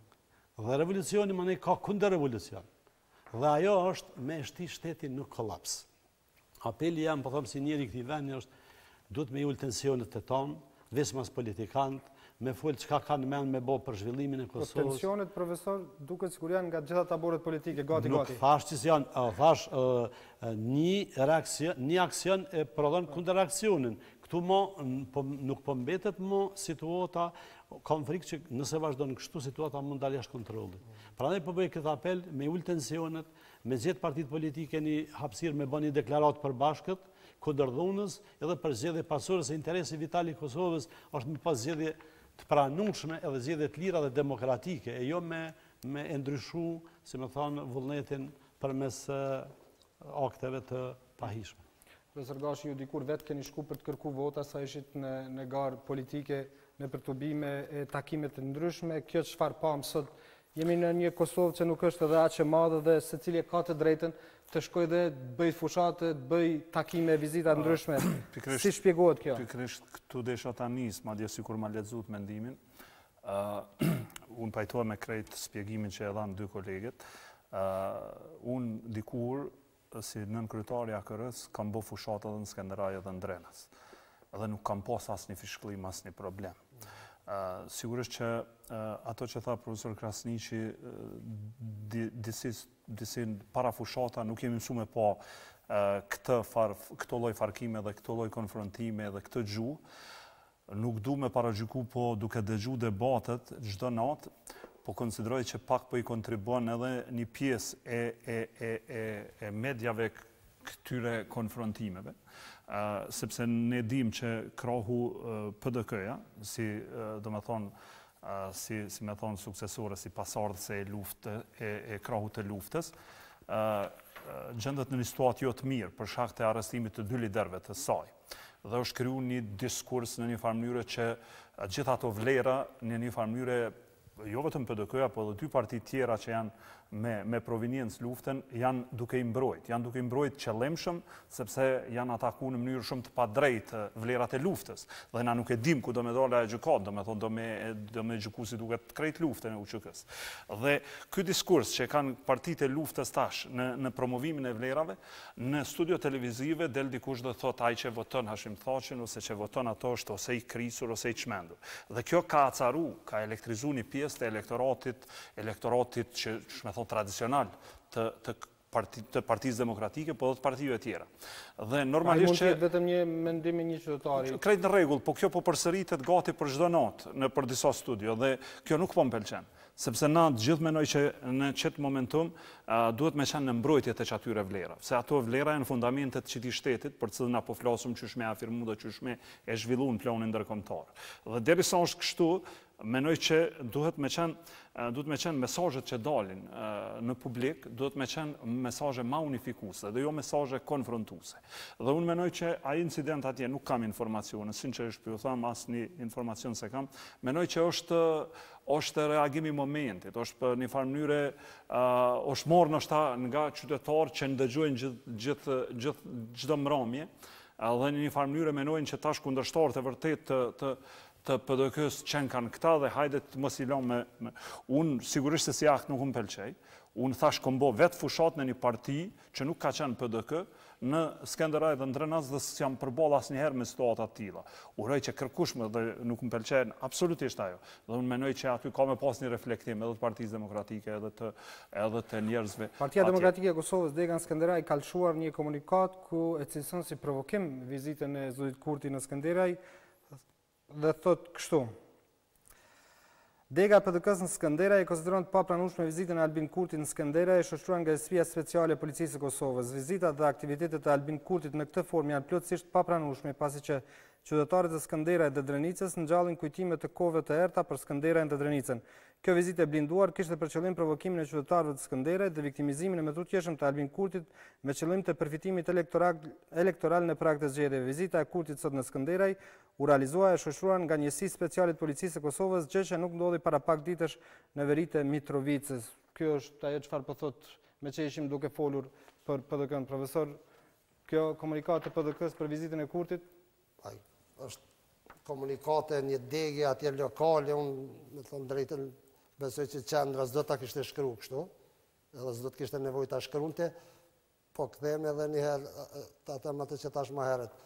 Dhe revolucioni më ne ka kundër revolucion. Dhe ajo është me shti shtetin në kolaps. Apeli jam, po thëmë si njeri këti vendi është, duhet me ullë tensionet të tonë, vesmas politikantë, me folë qka kanë men me bo për zhvillimin e Kosovës. Tensionet, profesor, duket sikur janë nga gjitha taborët politike, gati, nuk gati. Nuk thash që janë, thash një reakcion, një aksion e prodhon kundër reakcionin. Këtu mo, po, nuk po mbetet mo situata, kam frikë që nëse vazhdo në kështu situata mund dalë jashtë kontrollit. Pra ne po bëj këtë apel me ullë tensionet, me gjithë partit politike një hapësirë me bën një deklarat për bashkët, kundër dhunës, edhe për zgjedhje pasore, se interesi vital i Kosovës është me pas zgjedhje të pranueshme edhe zgjedhje të lira dhe demokratike, e jo me, me e ndryshu, si me thonë, vullnetin përmes akteve të pahishme. Profesor Gashi, ju dikur vetë keni shku për të kërku vota sa ishit në, në garë politike, në përtubime e takimet të ndryshme, kjo çfarë pam sot, jemi në një Kosovë që nuk është edhe aq e madhe dhe secili ka të drejtën të shkoj dhe të bëj fushate, të bëj takime, vizita ndryshme. Si shpjegohet kjo? Pikrisht këtu desha ta nis, madje sikur ma lexuat mendimin. Unë pajtohem me krejt shpjegimin që e dhanë dy kolegët. Unë dikur si nën kryetari A K R-s kam bë fushata edhe në Skenderaj edhe në Drenas. Edhe nuk kam pas asnjë fishkëllim, asnjë problem. Uh, sigurisht që uh, ato që tha profesor Krasniqi, uh, disi, disi para fushata nuk jemi mësu me pa uh, këtë far, këto lloj farkime dhe këto lloj konfrontime dhe këtë gjuhë. Nuk du me paragjyku, po duke dëgju debatet çdo natë, po konsideroj që pak po i kontribuon edhe një pjesë e, e, e, e, e medjave këtyre konfrontimeve. Uh, sepse ne dim që krahu uh, P D K-ja, si uh, do me thonë, uh, si, si me thonë suksesore, si pasardhëse e luftë, e, e krahu të luftës, uh, uh, gjendet në një situatë jo të mirë për shkak të arrestimit të dy liderëve të saj. Dhe është kriju një diskurs në një farë mënyrë që uh, gjitha ato vlera në një farë mënyrë, jo vetëm P D K-ja, po edhe dy parti tjera që janë me, me proveniencë luftën, janë duke i mbrojt. Janë duke i mbrojt qëllimshëm, sepse janë ataku në mënyrë shumë të padrejtë vlerat e luftës. Dhe na nuk e dim ku do me dole e gjykat, do me thonë do me, do me gjyku si duke të krejt luftën e U Q K-s. Dhe ky diskurs që kanë partitë e luftës tash në, në promovimin e vlerave, në studio televizive del dikush do thot ai që voton Hashim Thaqin, ose që voton ato është ose i krisur, ose i çmendur. Dhe kjo ka acaru, ka elektrizu një pjesë të elektoratit, elektoratit që, që me thonë tradicional të, të, parti, të Partisë Demokratike, po dhe të partive tjera. Dhe normalisht që... A i mund të vetëm një mendimi një qytetari? Krejt në rregull, po kjo po përsëritet gati për çdo natë në për disa studio, dhe kjo nuk po më pëlqen. Sepse na gjithë menoj që në qëtë momentum duhet me qenë në mbrojtje të që atyre vlera. Se ato vlera e në fundamentet që ti shtetit, për cilë na po flasëm që shme afirmu dhe që shme e zhvillu në planin ndërkombëtar. Dhe deri sa është kështu, menoj që duhet me qenë, duhet me qenë mesazhet që dalin në publik, duhet me qenë mesazhe ma unifikuse dhe jo mesazhe konfrontuse. Dhe unë menoj që a incident atje nuk kam informacione, sinqerisht për ju tham asë një informacion se kam, menoj që është është reagimi momentit, është për një farë mënyre, është morë në shta nga qytetarë që ndëgjojnë gjithë gjithë mramje, dhe një farë mënyre menojnë që tash kundërshtarët e vërtet të të P D K-s qenë kanë këta dhe hajde të mos i lëmë me... Unë sigurisht se si akt nuk më pëlqej, unë thash kombo vetë fushat në një parti që nuk ka qenë P D K, në Skenderaj dhe Ndrenas dhe s'jam përball asnjëherë me situatat tilla. Uroj që kërkush më dhe nuk më pëlqen absolutisht ajo. Dhe unë menoj që aty ka me pas një reflektim edhe të Partisë Demokratike edhe të edhe të njerëzve. Partia Demokratike e Kosovës Dega në Skenderaj ka lëshuar një komunikat ku e cilëson si provokim vizitën e zotit Kurti në Skenderaj dhe thot kështu. Dega P D K-s në Skenderaj e konsideron të papranueshme vizitën e Albin Kurtit në Skenderaj e shoqëruar nga Spia Speciale e Policisë së Kosovës. Vizitat dhe aktivitetet e Albin Kurtit në këtë formë janë plotësisht papranueshme, pasi që qytetarët e Skenderajit dhe Drenicës ngjallin kujtime të kohëve të errta për Skenderajin dhe Drenicën. Kjo vizitë e blinduar kishte për qëllim provokimin e qytetarëve të Skenderajit dhe viktimizimin e metudhëshëm të Albin Kurtit me qëllim të përfitimit elektoral, elektoral në prag të zgjedhjeve. Vizita e Kurtit sot në Skenderaj u realizua e shoqëruar nga njësi speciale të Policisë së Kosovës, gjë që nuk ndodhi para pak ditësh në veri të Mitrovicës. Kjo është ajo çfarë po thot me që ishim duke folur për P D K-n, profesor. Kjo komunikat të P D K-s për vizitën e Kurtit? Ai, është komunikate një degje atje lokale, unë me thonë drejtën besoj që qendra s'do ta kishte shkru kështu, edhe s'do të kishte nevojë ta shkruante, po kthehemi edhe një herë ta them atë që tash më herët.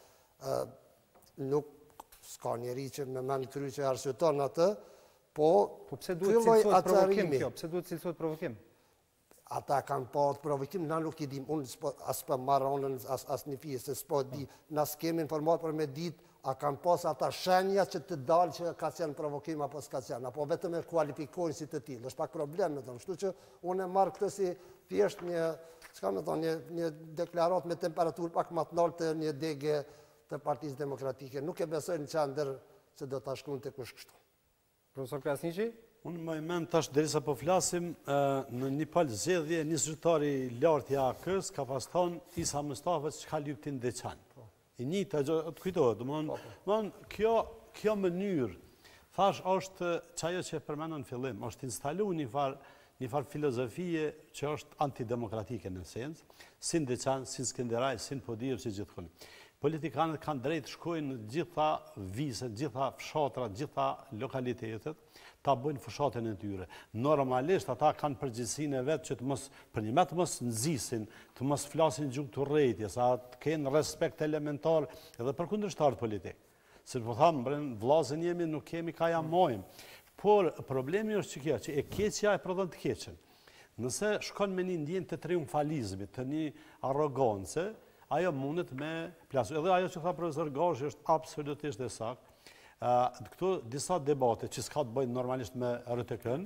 Nuk s'ka njeri që me mend kry që arsyeton atë, po po pse duhet cilësohet provokim kjo? Pse duhet cilësohet provokim? Ata kanë parë provokim, na nuk i dim, unë as për marronën, as, as një fije, se s'po di, na s'kemi informuar për me ditë, a kanë pas ata shenja që të dalë që ka qenë provokim apo s'ka qenë, apo vetëm e kualifikojnë si të tillë. Është pak problem me thonë, kështu që unë e marr këtë si thjesht një, çka më thonë, një, një deklaratë me temperaturë pak më të lartë të një degë të Partisë Demokratike. Nuk e besoj në qendër se do ta shkruante kush kështu. Profesor Krasniqi? Unë më mend tash derisa po flasim në një palë zgjedhje, një zyrtari i lartë i A K-s ka pas thonë Isa Mustafës që ka lyptin Deçan. I njëjta gjë të kujtohet, domthonë, kjo kjo mënyrë thash është çajo që e përmendën në fillim, është instaluar një farë një farë filozofie që është antidemokratike në esencë, si në Deçan, si në Skenderaj, si në Podir, si gjithkund. Politikanët kanë drejt shkojnë në gjitha viset, gjitha fshatrat, gjitha lokalitetet, ta bëjnë fushatën e tyre. Normalisht ata kanë përgjegjësinë e vetë që të mos, për një me të mos nxisin, të mos flasin gjuhë të rrejtje, sa të kenë respekt elementar edhe për kundërshtarët politik. Se po thamë, vllazën jemi, nuk kemi ka ja mojmë. Por problemi është që kjo, që e keqja e prodhon të keqen. Nëse shkon me një ndjenjë të triumfalizmit, të një arrogance, ajo mundet me plasu. Edhe ajo që tha profesor Gashi është absolutisht e saktë. Këtu disa debate që s'ka të bëjnë normalisht me R T K-n,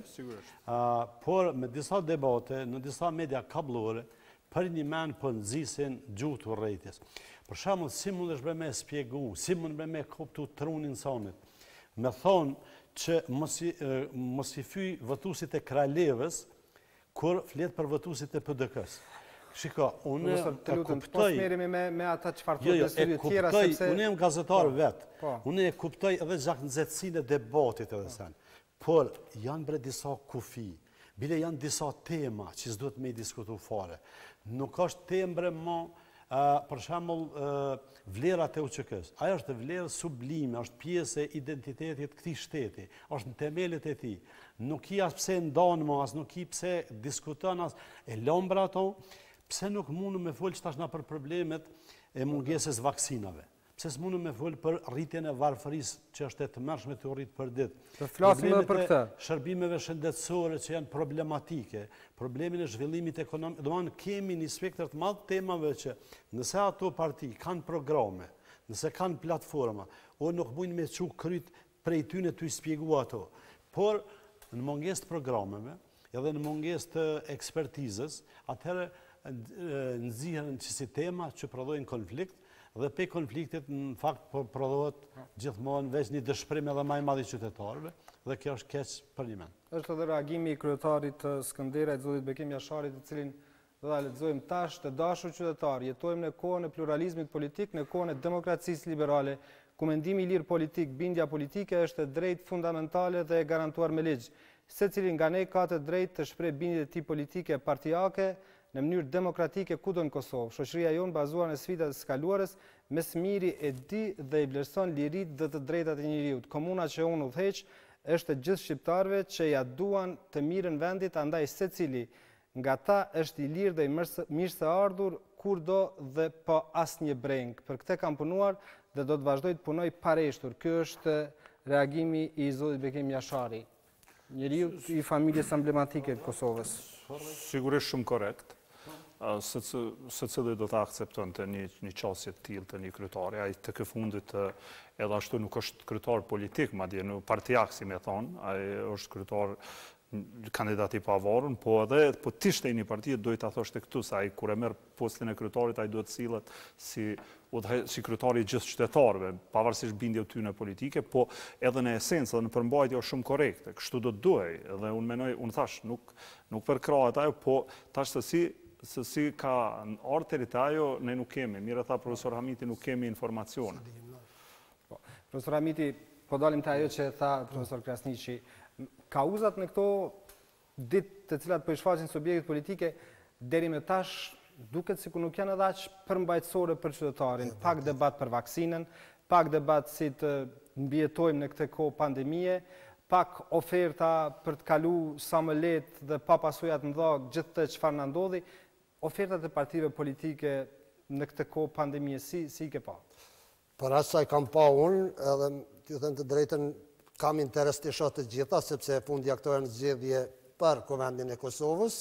por me disa debate në disa media kablore, për një men për nëzisin gjuhë të rrejtjes. Për shembull, si mund është me spjegu, si mund me kuptu trunin sonit, me thonë që mos i fyj votuesit e Kralevës, kur flet për votuesit e P D K-s. Shiko, unë e kuptoj... me ata çfarë thotë në studio tjera, sepse... Unë jam gazetar vetë, unë e kuptoj edhe gjaknëzetësinë e debatit edhe sen. Por janë bre disa kufi, bile janë disa tema që s'duhet me i diskutu fare. Nuk është temë bre mo, për shembull, vlerat e U Q K-s. Ajo është vlerë sublime, është pjesë e identitetit këtij shteti, është në temelet e tij. Nuk i as pse ndonë mo, as nuk i pse diskuton, as e lombra ato. Pse nuk mundu me folë që tash na për problemet e mungesës vaksinave? Pse s'mundu me folë për rritjen e varfërisë që është e të mërshme të rritë për ditë? Të flasim edhe për këtë. Shërbimeve shëndetësore që janë problematike, problemin e zhvillimit ekonomik. Do manë kemi një spektër të madh temave që nëse ato parti kanë programe, nëse kanë platforma, o nuk mujnë me çu kryt prej tyne të i spjegu ato. Por në mungesë të programeve, edhe në mungesë të ekspertizës, atëherë nxihen çësi tema që prodhojnë konflikt, dhe pe konfliktit në fakt prodhohet gjithmonë veç një dëshpërim edhe më i madh i qytetarëve, dhe kjo është keq për një mend. Është edhe reagimi i kryetarit të Skënderit, zotit Bekim Jasharit, i cilin do ta lexojmë tash: të dashur qytetarë, jetojmë në kohën e pluralizmit politik, në kohën e demokracisë liberale, ku mendimi i lirë politik, bindja politike është e drejtë fundamentale dhe e garantuar me ligj. Secili nga ne ka të drejtë të shpreh bindjet e tij politike partijake në mënyrë demokratike kudo në Kosovë. Shoqëria jonë bazuar në sfidat e skaluarës, me smiri e di dhe i vlerëson liritë dhe të drejtat e njeriut. Komuna që unë udhëheq është e gjithë shqiptarëve që ja duan të mirën vendit, andaj secili nga ta është i lirë dhe i mirë së ardhur kurdo dhe pa asnjë breng. Për këtë kam punuar dhe do të vazhdoj të punoj pareshtur. Ky është reagimi i zotit Bekim Jashari, njeriu i familjes emblematike të Kosovës. Sigurisht shumë korrekt. Secili do të akceptonte një një qasje të tillë të një kryetari, ai të këfundit edhe ashtu nuk është kryetar politik, madje në partijak, si më thon, ai është kryetar kandidat i pavarur, po edhe po ti shtej një parti duhet ta thoshte këtu se ai kur e merr postin e kryetarit ai duhet sillet si si kryetari i gjithë qytetarëve, pavarësisht bindjeve tyre politike, po edhe në esencë dhe në përmbajtje është shumë korrekte. Kështu do të duhej, dhe unë menoj, unë thash, nuk nuk përkrahet ajo, po tash se si se si ka në arterit ajo, ne nuk kemi. Mire tha profesor Hamiti, nuk kemi informacione. Po, profesor Hamiti, po dalim të ajo që tha profesor Krasniqi, kauzat në këto ditë të cilat po i shfaqin subjektet politike, deri me tash duket sikur nuk janë edhe aq përmbajtësore për qytetarin. Pak debat për vaksinën, pak debat si të mbijetojmë në këtë kohë pandemie, pak oferta për të kalu sa më lehtë dhe pa pasojat mëdha gjithë të çfarë na ndodhi. Ofertat e partive politike në këtë kohë pandemie, si, si i ke pa? Për asaj kam pa unë, edhe t'ju them të drejtën, kam interes të shoh të gjitha, sepse fundi këto janë zgjedhje për Kuvendin e Kosovës,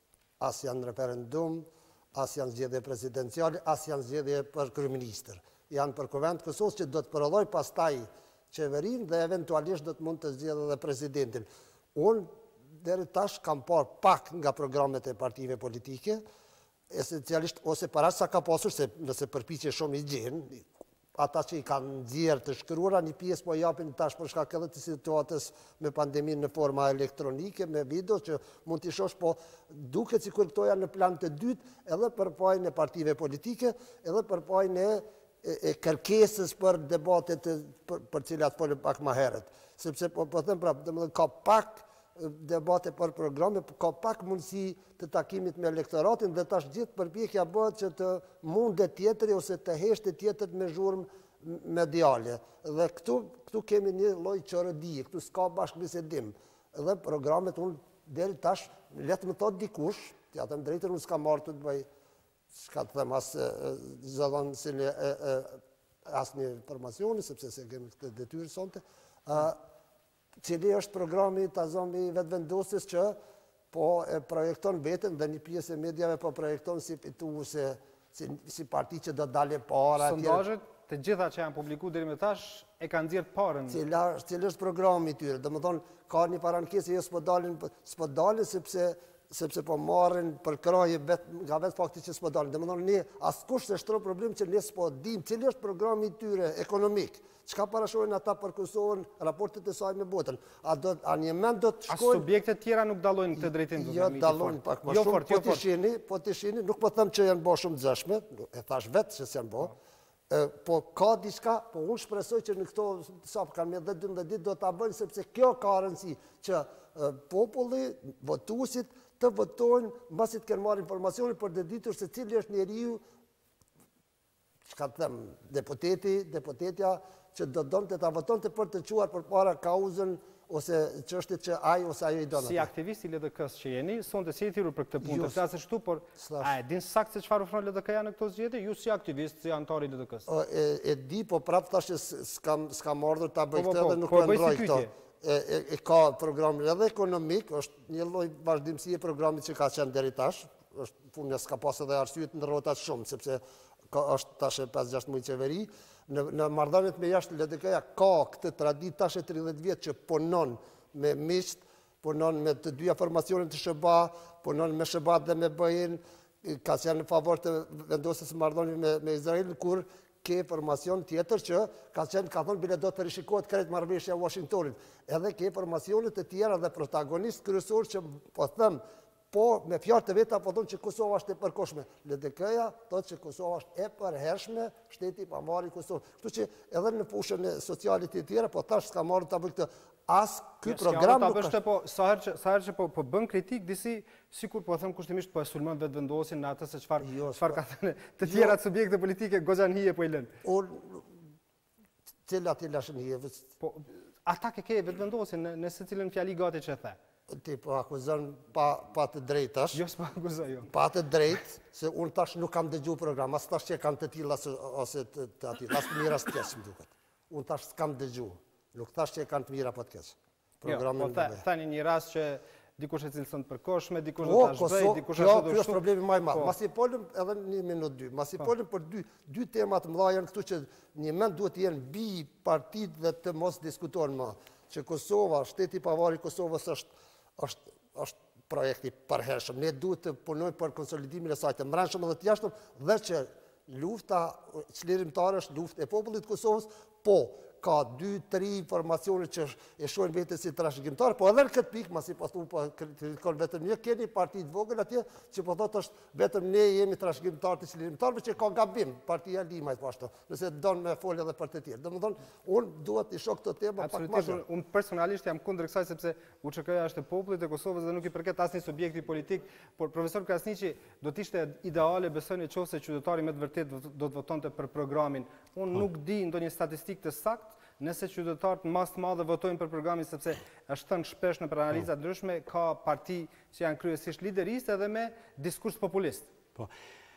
as janë referendum, as janë zgjedhje presidenciale, as janë zgjedhje për kryeministër. Janë për Kuvend të Kosovës që do të prodhoj pastaj qeverinë dhe eventualisht do të mund të zgjedhë edhe presidentin. Unë deri tash kam parë pak nga programet e partive politike, esencialisht ose para sa ka pasur, se nëse përpiqje shumë i gjenë, ata që i kanë nxjerrë të shkruara, një pjesë po japin tash për shkak edhe të situatës me pandeminë në forma elektronike, me video që mund t'i shohësh, po duket sikur këto janë në plan të dytë edhe për pajin e partive politike, edhe për pajin e, e, e kërkesës për debatet e, për, për cilat folëm pak më herët. Sepse po, po them prapë, domethënë ka pak debate për programe, ka pak mundësi të takimit me elektoratin dhe tash gjithë përpjekja bëhet që të mundet tjetëri ose të heshte tjetët me zhurmë mediale. Dhe këtu, këtu kemi një lloj çorëdije, këtu s'ka bashkëbisedim. Dhe programet unë deri tash, le të më thotë dikush, ja them drejtën, unë s'kam marrë të të bëj, s'ka të them as zëdhën si një as një informacioni, sepse se kemi këtë detyrë sonte, cili është programi të zomi vetëvendosis që po e projekton vetën dhe një pjesë e medjave po projekton si fituese, si, si parti që do dalë para. Sondazhet të gjitha që janë publiku deri më tash e kanë nxjerrë parën. Cila, cili është programi i tyre? Domethënë ka një parankesë, jo s'po dalin, s'po dalin sepse sepse po marrin për kraje vet, nga vetë fakti që s'po dalin. Domethënë ne askush se shtro problem që ne s'po dim cili është programi i tyre ekonomik. Çka parashohin ata për Kosovën, raportet e saj me botën? A do a një mend do të shkojnë? As subjektet tjera nuk dallojnë këtë drejtim. Jo, dallojnë pak më shumë, po të shihni, po të shihni, nuk po them që janë bërë shumë të zëshme, e thash vetë që s'janë bërë. Po ka diçka, po unë shpresoj që në këto sa kanë me dhe dymbëdhjetë ditë do ta bëjnë, sepse kjo ka rëndësi që populli, votuesit të votojnë mbasi të kenë marrë informacione për të ditur se cili është njeriu, çka të them, deputeti, deputetja që do donte ta votonte për të quar përpara kauzën ose çështjet që ai ose ajo i donë. Si aktivist i L D K-s që jeni, sonte si i thirrur për këtë punë, të flasësh këtu, por a e din saktë se çfarë ofron L D K-ja në këto zgjedhje? Ju si aktivist, si antar i L D K-s. E, e di, po prap tash s'kam s'kam ardhur ta bëj këtë dhe nuk po ndroj këto. E, e, e ka program edhe ekonomik, është një lloj vazhdimësie e programit që ka qenë deri tash, është punë s'ka pas edhe arsye të ndërrohet shumë, sepse ka është tash e pesë gjashtë muaj qeveri. Në, në marrëdhëniet me jashtë L D K-ja ka këtë traditë tash e tridhjetë vjet që punon me miqt punon me të dyja formacionet të S B A, punon me S B A dhe me B E-n, ka qenë në favor të vendosjes së marrëdhënieve me, me Izraelin, kur ke formacion tjetër që ka qenë, ka thonë bile do të rishikohet krejt marrëveshja Washingtonit. Edhe ke formacione të tjera dhe protagonist kryesor që po them, po me fjalë të veta po thonë që Kosova është e përkohshme. L D K-ja thotë që Kosova është e përhershme, shteti i pavarur i Kosovës. Kështu që edhe në fushën e sociale të tjera, po tash s'ka marrë ta bëj këtë. As ky program nuk është po sa herë që sa herë që po po bën kritik disi sikur po them kushtimisht po e sulmon vetvendosin në atë se çfarë çfarë ka thënë të tjerat subjekte politike goxhan hije po i lën. Unë cilat i lashën hije. Po ata ke ke vetvendosin në, në secilën fjali gati që the. Ti po akuzon pa, pa të drejtash. Jo, s'pa akuzoj, jo. Pa të drejt, se unë tash nuk kam dëgju program, as tash që kanë të tilla ose të, të ati, as të mira së të keq, më duket. Unë tash s'kam dëgju, nuk tash që kanë të mira pa të keq. Jo, po thani një rast që dikush e cilëson të përkohshme, dikush do ta zhvej, dikush ashtu do ashtu. Kjo është problemi më i madh. Masi polëm edhe një minutë dy. Masi polëm për dy dy tema të mëdha janë këtu që një mend duhet të jenë mbi partitë dhe të mos diskutohen më. Që Kosova, shteti i pavarur i Kosovës është është është projekti përhershëm. Ne duhet të punojmë për konsolidimin e saj të brendshëm dhe të jashtëm dhe që lufta çlirimtare është luftë e popullit të Kosovës, po ka dy, tri informacione që e shohin vetë si trashëgimtar, po edhe në këtë pikë, masi po thumë, po kritikon vetëm një, keni parti të vogël atje, që po thotë është vetëm ne jemi trashëgimtar të çlirimtarëve, që ka gabim, partia Limajt po ashtu, nëse don me folë edhe për të tjerë. Domethënë, unë duhet të shoh këtë temë pak më shumë. Unë personalisht jam kundër kësaj sepse U Ç K-ja është e popullit e Kosovës dhe nuk i përket asnjë subjekti politik, por profesor Krasniqi do të ishte ideale besoj nëse qytetari me të vërtetë do të votonte për programin. Unë nuk di ndonjë statistikë të saktë nëse qytetarët në masë të madhe votojnë për programin sepse është thënë shpesh në për analiza ndryshme, ka parti që janë kryesisht lideriste edhe me diskurs populist. Po,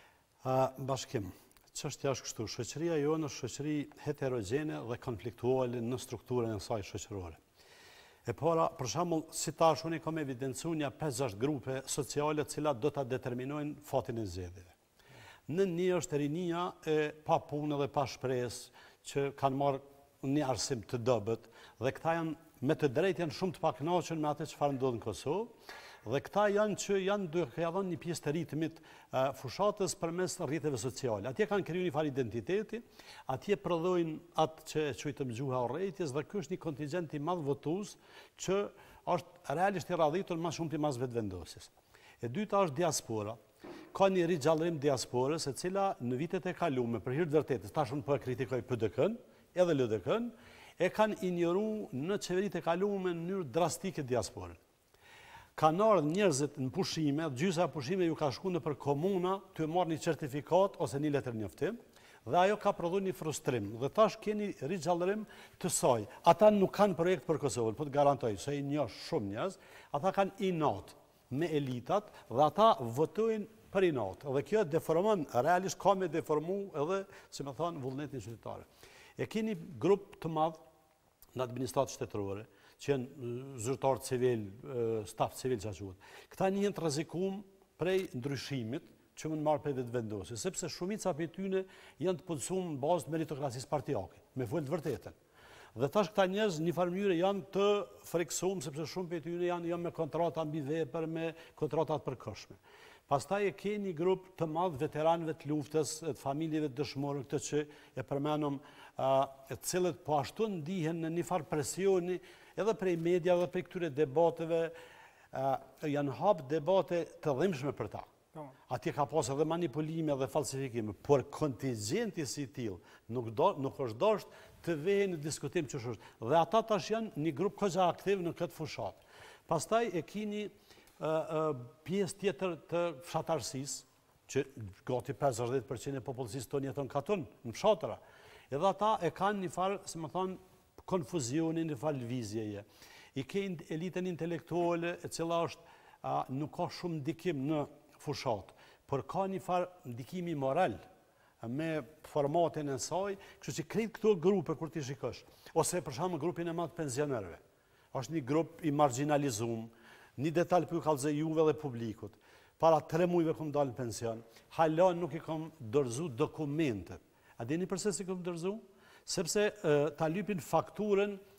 bashkim, çështja është kështu, shoqëria jonë është shoqëri heterogjene dhe konfliktuale në strukturën e saj shoqërore. E para, për shembull, si tash unë kam evidencuar një pesë gjashtë grupe sociale të cilat do ta determinojnë fatin e zgjedhjeve. Në një është rinia e pa punë dhe pa shpresë që kanë marrë një arsim të dobët dhe këta janë me të drejtë janë shumë të pakënaqur me atë çfarë ndodh në Kosovë dhe këta janë që janë duke ja dhënë një pjesë të ritmit uh, fushatës përmes rrjeteve sociale. Atje kanë krijuar një farë identiteti, atje prodhojnë atë që e quajtëm gjuha urrëties dhe ky është një kontingjent i madh votues që është realisht i radhitur më shumë pas vetvendosjes. E dyta është diaspora. Ka një rigjallërim diasporës e cila në vitet e kaluara për hir të vërtetës, tash unë po e kritikoj P D K-n, edhe L D K-n, e kanë injoru në qeveritë e kaluara në mënyrë drastike diasporën. Kanë ardhur njerëzit në pushime, gjysa e pushime ju ka shkuar nëpër komuna të marrë një certifikat ose një letër njoftim, dhe ajo ka prodhuar një frustrim. Dhe tash keni rigjallërim të saj. Ata nuk kanë projekt për Kosovën, po të garantoj, se i njoh shumë njerëz, ata kanë inat me elitat dhe ata votojnë për inat. Dhe kjo deformon, realisht ka me deformu edhe, si më thonë, vullnetin qytetar. E keni grup të madh në administratë shtetërore, që janë zyrtarë civil, staf civil që quhet. Këta njën të rrezikum prej ndryshimit që mund marrë prej vetvendosjes, sepse shumica prej tyre janë të pozicion në bazë të meritokracisë partijake, me folë të vërtetën. Dhe tash këta njerëz në një farë mënyrë janë të friksuar sepse shumë prej tyre janë janë me kontrata mbi vepër, me kontrata të përkohshme. Pastaj e ke një grup të madh veteranëve të luftës, të familjeve të dëshmorë, këtë që e përmenëm, të cilët po ashtu ndihen në një farë presioni edhe prej media dhe prej këtyre debateve, janë hapë debate të dhimbshme për ta. Atje ka pas edhe manipulime dhe falsifikime, por kontingjenti si tillë nuk do nuk është dashur të vejë në diskutim që është. Dhe ata tash janë një grup kogja aktiv në këtë fushat. Pastaj e keni pjesë tjetër të fshatarësisë, që gati pesëdhjetë përqind e popullsisë tonë jeton katon në fshatëra. Edhe ata e kanë një farë, si më thonë, konfuzionin, një farë lëvizjeje. I ke elitën intelektuale, e cila është, nuk ka shumë ndikim në fushat, por ka një farë ndikimi moral me formatin e saj, kështu që krejt këto grupe kur ti shikosh, ose për shembull grupin e madh pensionerëve. Është një grup i marginalizuar. Një detalj për ju kalëzë juve dhe publikut. Para tre mujve kom dalë në pension, hala nuk i kom dorëzu dokumentet. A dini përse si kom dorëzu? Sepse ta lypin fakturën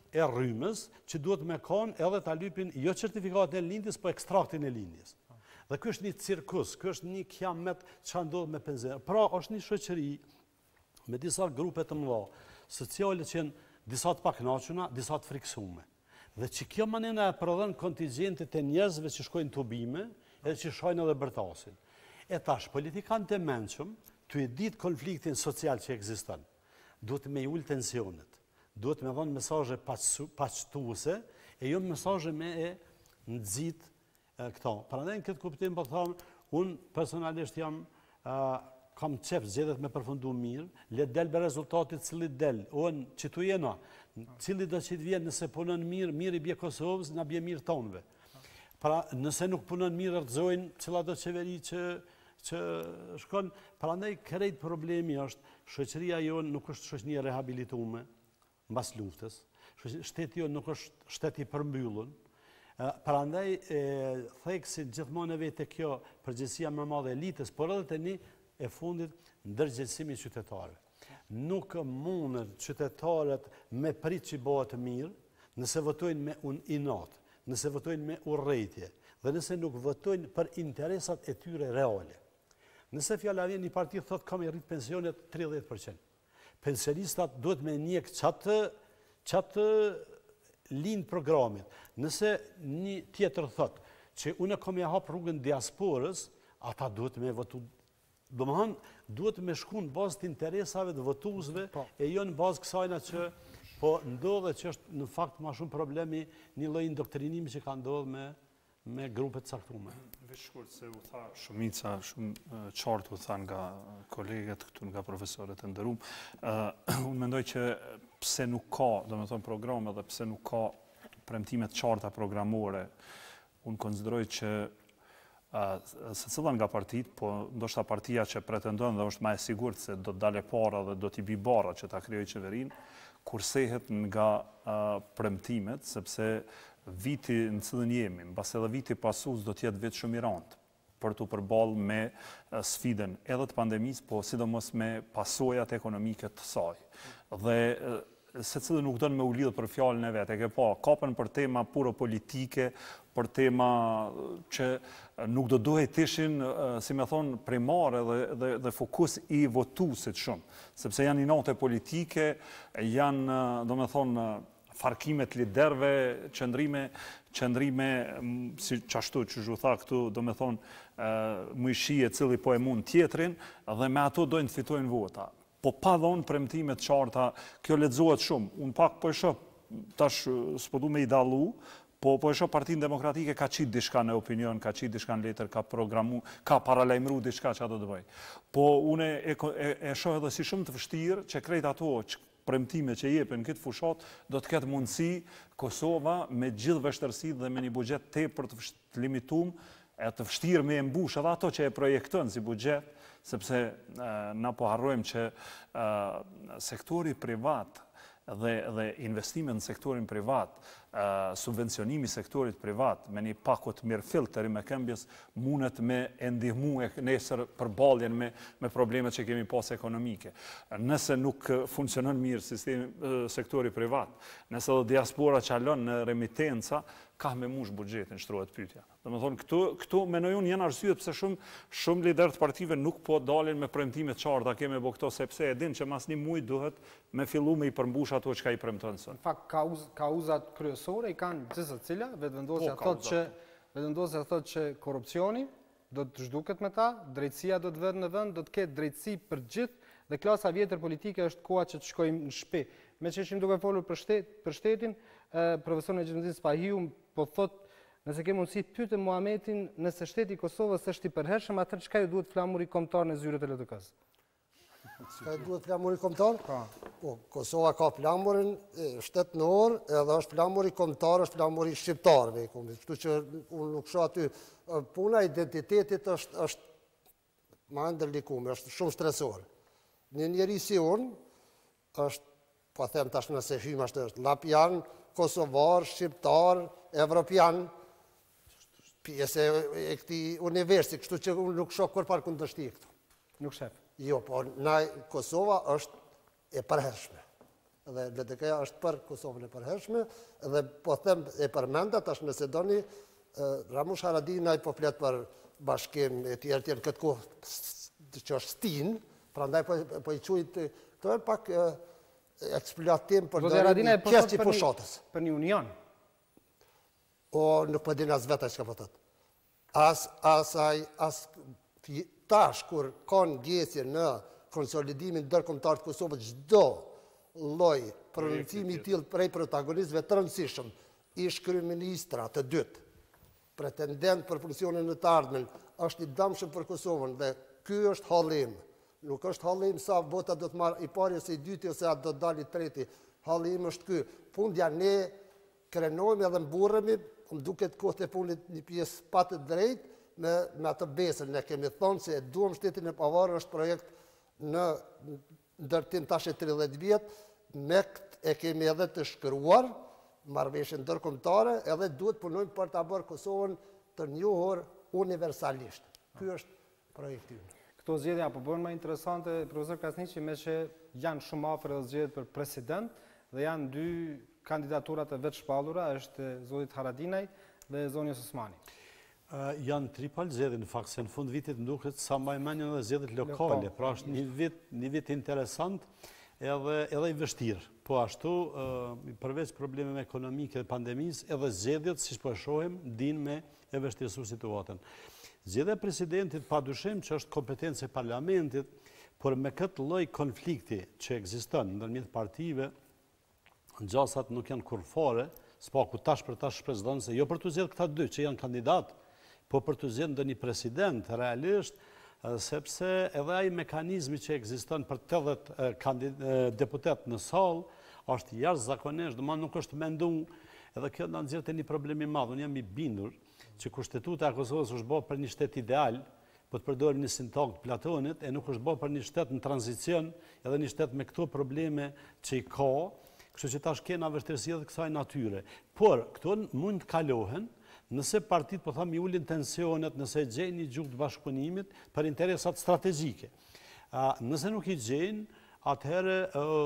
e rrymës, që duhet me kanë edhe ta lypin jo certifikatin e lindjes, po ekstraktin e lindjes. Dhe kjo është një cirkus, kjo është një kiamet që ndodh me pensioner. Pra, është një shoqëri me disa grupe të mëdha sociale që janë disa të pakënaqura, disa të friksume. Dhe që kjo manena e prodhon kontingjentet e njerëzve që shkojnë tubime, edhe që shojnë edhe bërtasin. E tash, politikanët e mençëm, të e ditë konfliktin social që ekziston, duhet me i ul tensionet, duhet me dhënë mesazhe paqëtuese, e jo mesazhe me e nxit këto. Prandaj në këtë kuptim po them, unë personalisht jam uh, kam qef zgjedhjet me përfundu mirë, le del be rezultatit cili del, unë që tu jena, cili do që të vjen nëse punon mirë, mirë i bje Kosovës, na bje mirë tonëve. Pra, nëse nuk punon mirë, rëzojnë cila do qeveri që, që shkon. Prandaj krejt problemi është, shoqëria jonë nuk është shoqëri e rehabilitume, mbas luftës, shteti jonë nuk është shteti përmbyllur. Prandaj theksin gjithmonë e vetë kjo përgjegjësia më e madhe e elitës, por edhe tani e fundit ndërgjegjësimi i qytetarëve. Nuk mundet qytetarët me prit që bëhet mirë, nëse votojnë me un inat, nëse votojnë me urrëtie, dhe nëse nuk votojnë për interesat e tyre reale. Nëse fjala vjen një parti thotë kam i rrit pensionet tridhjetë përqind. Pensionistat duhet me njek çatë çatë lind programit. Nëse një tjetër thotë që unë kam ja hap rrugën diasporës, ata duhet me votu. Domethënë, duhet me shku në bazë të interesave të votuesve e jo në bazë kësajna që po ndodhet që është në fakt më shumë problemi një lloj indoktrinimi që ka ndodhur me me grupe të caktuara. Veç shkurt se u tha shumica, shumë qartë u tha nga kolegët këtu, nga profesorët e nderuar. Uh, unë mendoj që pse nuk ka, domethënë programe dhe pse nuk ka premtime të qarta programore, unë konsideroj që Uh, se cila nga partit, po ndoshta partia që pretendon dhe është më e sigurt se do të dalë para dhe do t'i bi barra që ta krijojë qeverinë, kursehet nga uh, premtimet, sepse viti në cilin jemi, mbas edhe viti pasues do të jetë vit shumë i rëndë për të përballë me uh, sfidën edhe të pandemisë, po sidomos me pasojat ekonomike të saj. Dhe uh, se cilë nuk dënë me u lidhë për fjallën e vetë, e ke pa, kapen për tema puro politike, për tema që nuk do duhet ishin, si me thonë, primare dhe, dhe, dhe fokus i votuesit shumë, sepse janë inote politike, janë, do me thonë, farkimet liderve, qëndrime, qëndrime, si qashtu që zhu tha këtu, do me thonë, mujshie cili po e mund tjetrin, dhe me ato dojnë të fitojnë vota. Po pa dhonë premtimet qarta, kjo lexohet shumë. Unë pak po e shoh, tash s'po du me i dallu, po po e shoh Partinë Demokratike ka qit diçka në opinion, ka qit diçka në letër, ka programu, ka paralajmëru diçka që ato të bëj. Po unë e, e, e shoh edhe si shumë të vështirë që krejt ato që premtime që jepen këtë fushat, do të ketë mundësi Kosova me gjithë vështërsitë dhe me një buxhet tepër të, të limituar, e të vështirë me e mbush edhe ato që e projekton si buxhet, sepse uh, na po harrojmë që uh, sektori privat dhe, dhe investime në sektorin privat, uh, subvencionimi sektorit privat, me një pakot mirë filteri me këmbjes, mundet me ndihmu e nesër përballjen me, me problemet që kemi pas ekonomike. Nëse nuk funksionon mirë sistemi, uh, sektori privat, nëse dhe diaspora qalon në remitenca, ka me mush buxhetin, shtrohet pyetja. Do të thonë këtu këtu mendoj unë janë arsyet pse shumë shumë lider të partive nuk po dalin me premtime të qarta, kemi bë këto sepse e din që mas një muaj duhet me fillu me i përmbush ato çka i premton son. Në fakt kauz, kauzat kryesore i kanë gjithë cila, vetëvendosja po, thotë që vetëvendosja thotë që korrupsioni do të zhduket me ta, drejtësia do të vënë në vend, do të ketë drejtësi për gjithë dhe klasa vjetër politike është koha që të shkojmë në shtëpi. Me që ishim duke folur për shtet, për shtetin, profesor në Gjendis Spahiu po thotë nëse ke mundësi të pyetëm Muhametin nëse shteti i Kosovës është i përhershëm, atëherë çka ju duhet flamuri kombëtar në zyret e L T K-s? Çka duhet flamuri kombëtar? Po. Po, Kosova ka flamurin shtetënor, edhe është flamuri kombëtar, është flamuri shqiptarëve i kombit. Kështu që unë nuk shoh aty puna e identitetit është është më ndërlikuar, është shumë stresore. Një njeri si unë është, po them tash nëse hyjmë ashtu është lapian, kosovar, shqiptar, evropian, pjesë e këtij universi, kështu që unë nuk shoh kur par kundërshti këtu. Nuk shef. Jo, po na Kosova është e përhershme. Dhe L D K-ja është për Kosovën e përhershme, dhe po them e përmenda, tash nëse doni, Ramush Haradinaj po flet për bashkim e tjerë tjerë këtë kohë që është stin, prandaj po, po i quajt këto e pak eksploatim për dorë pjesë që pushatës. Për një union? O, nuk po din as vetë që ka po thot. As, asaj, as tash kur ka ndjesje në konsolidimin ndërkombëtar të Kosovës, çdo lloj prononcimi i tillë prej protagonistëve të rëndësishëm, ish kryeministra të dytë, pretendent për funksionin në të ardhmen, është i dëmshëm për Kosovën dhe ky është hallim. Nuk është hallim sa vota do të marrë i pari ose i dyti ose atë do të dalë i treti. Hallim është ky. Fundja ne krenojmë edhe mburremi, më duket kohët e punit një pjesë pa të drejtë me, me atë besën. Ne kemi thonë se e duam shtetin e pavarur, është projekt në ndërtim tash e tridhjetë vjet, me këtë e kemi edhe të shkruar, marrëveshje ndërkombëtare, edhe duhet punojmë për ta bërë Kosovën të njohur universalisht. Ky është projekti ynë. Këto zgjedhja po bëhen më interesante, profesor Kasniqi, me që janë shumë afër edhe zgjedhjet për president dhe janë dy kandidaturat e vetë shpallura, është zotit Haradinaj dhe zonjës Osmani. Uh, janë tri palë zgjedhje në fakt, se në fund vitit nduket sa më e menjën edhe zgjedhjet lokale, pra është një vit, një vit interesant edhe, edhe i vështirë. Po ashtu, uh, përveç problemeve ekonomike dhe pandemisë, edhe zgjedhjet, siç po e shohim, din me e vështirësuar situatën. Zgjedhja e presidentit pa dyshim që është kompetencë e parlamentit, por me këtë lloj konflikti që ekziston ndërmjet partive, ngjasat nuk janë kur fare, spaku tash për tash shpresdon se jo për të zgjedhur këta dy që janë kandidat, po për të zgjedhur ndonjë president realisht, sepse edhe ai mekanizmi që ekziston për tetëdhjetë deputet në sallë është jashtëzakonisht, domethënë nuk është menduar, edhe kjo na nxjerr te një problem i madh. Unë jam i bindur që kushtetuta e Kosovës është bërë për një shtet ideal, po të përdorim një sintagmë të Platonit, e nuk është bërë për një shtet në tranzicion, edhe një shtet me këto probleme që i ka, kështu që tash kena vështirësi edhe kësaj natyre. Por këto mund të kalohen nëse partitë, po tham, i ulin tensionet, nëse gjejnë një gjuhë të bashkëpunimit për interesat strategjike. Nëse nuk i gjejnë, atëherë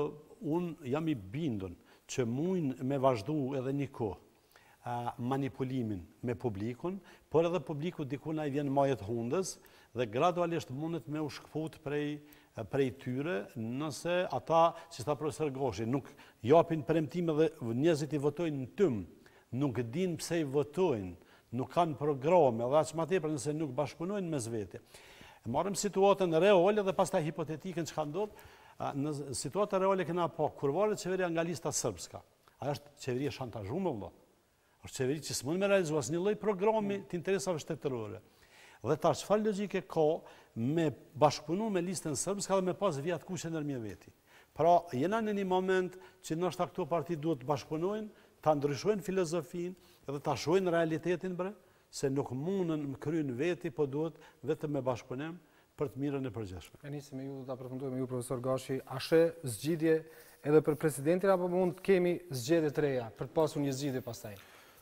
unë jam i bindur që mund me vazhdu edhe një kohë manipulimin me publikun, por edhe publiku dikuna i vjen majet hundës dhe gradualisht mundet me u shkput prej, prej tyre nëse ata, si tha profesor Goshi, nuk japin premtime dhe njerëzit i votojnë në tym, nuk din pse i votojnë, nuk kanë programe, dhe aq më tepër nëse nuk bashkëpunojnë mes vete. Marrim situatën reale dhe pastaj hipotetike çka ndodh. Në situata reale kena pa kur varet qeveria nga lista sërbska. Ajo është qeveria shantazhume vëlla. Është qeveri që s'mund me realizuar asnjë lloj programi të interesave shtetërore. Dhe tash çfarë logjike ka me bashkëpunu me listën sërbska dhe me pas vijat kuqe ndërmjet veti. Pra jena në një moment që ndoshta këto parti duhet të bashkëpunojnë, ta ndryshojnë filozofinë edhe ta shohin realitetin bre, se nuk mundën më kryen veti, po duhet vetëm me bashkëpunim për të mirën e përgjithshme. E nisim me ju, do ta përfundojmë me ju, profesor Gashi, a she zgjidhje edhe për presidentin apo mund të kemi zgjedhje të reja për të pasur një zgjidhje pastaj?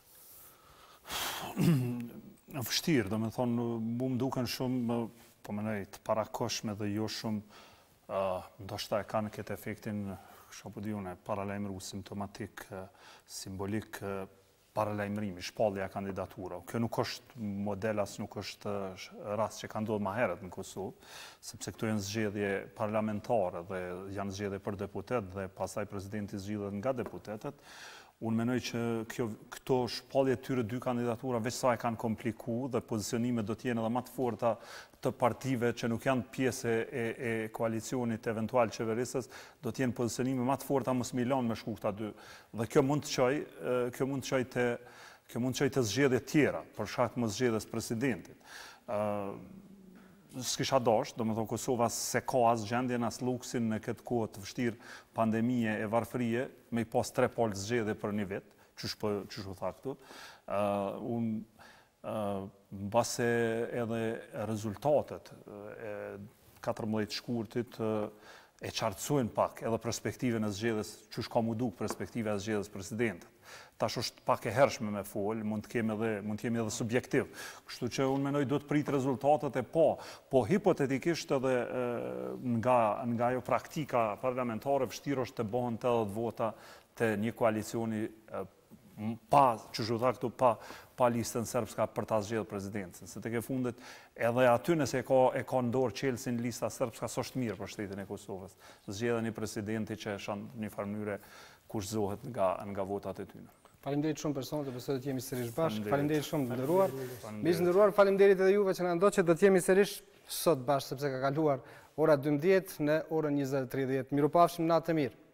Në vështirë, do me thonë, mu më duken shumë, po më nejtë, parakoshme dhe jo shumë, uh, ndoshta e kanë këtë efektin, shumë po diune, paralajmëru simptomatik, uh, simbolik, uh, paralajmërimi, shpallja kandidatura. Kjo nuk është model, as nuk është rast që ka ndodhur më herët në Kosovë, sepse këto janë zgjedhje parlamentare dhe janë zgjedhje për deputet dhe pastaj presidenti zgjidhet nga deputetet. Unë menoj që kjo, këto shpallje tyre dy kandidatura veç sa e kanë kompliku dhe pozicionimet do t'jenë edhe më të forta të partive që nuk janë pjesë e, e koalicionit eventual qeverisës, do t'jenë pozicionime më të forta mos Milan me shku këta dy. Dhe kjo mund të çojë, kjo mund të çojë te kjo mund të çojë te zgjedhje tjera për shkak të mos zgjedhjes presidentit. Ë s'kisha dashur, domethënë Kosova se ka as gjendjen as luksin në këtë kohë të vështirë pandemie e varfërie, me i pas tre palë zgjedhje për një vit, çush po çush u tha këtu. Ë unë ë mbase edhe rezultatet e katërmbëdhjetë shkurtit e qartësojnë pak edhe perspektivën e zgjedhjes, çush ka mu duk perspektiva e zgjedhjes presidentit. Tash është pak e hershme me fol, mund të kemi edhe mund të jemi edhe subjektiv. Kështu që unë mendoj do të prit rezultatet e pa, po hipotetikisht edhe e, nga nga ajo praktika parlamentare vështirë është të bëhen tetëdhjetë vota të një koalicioni e, pa, që shu tha këtu, pa, pa listën serbska për ta zgjedhur presidencën. Se tek e fundit, edhe aty nëse e ka, e ka ndorë Qelsin lista serbska, s'është mirë për shtetin e Kosovës. Zgjedhën një presidenti që shan një farë mënyre kushtohet nga, nga votat e tyre. Faleminderit shumë personat e besoj të jemi sërish bashkë. Faleminderit shumë të nderuar. Miq ndëruar, faleminderit edhe juve që na ndoqët që do të jemi sërish sot bashkë sepse ka kaluar ora dymbëdhjetë në orën njëzet e tridhjetë. Mirupafshim, natë të mirë.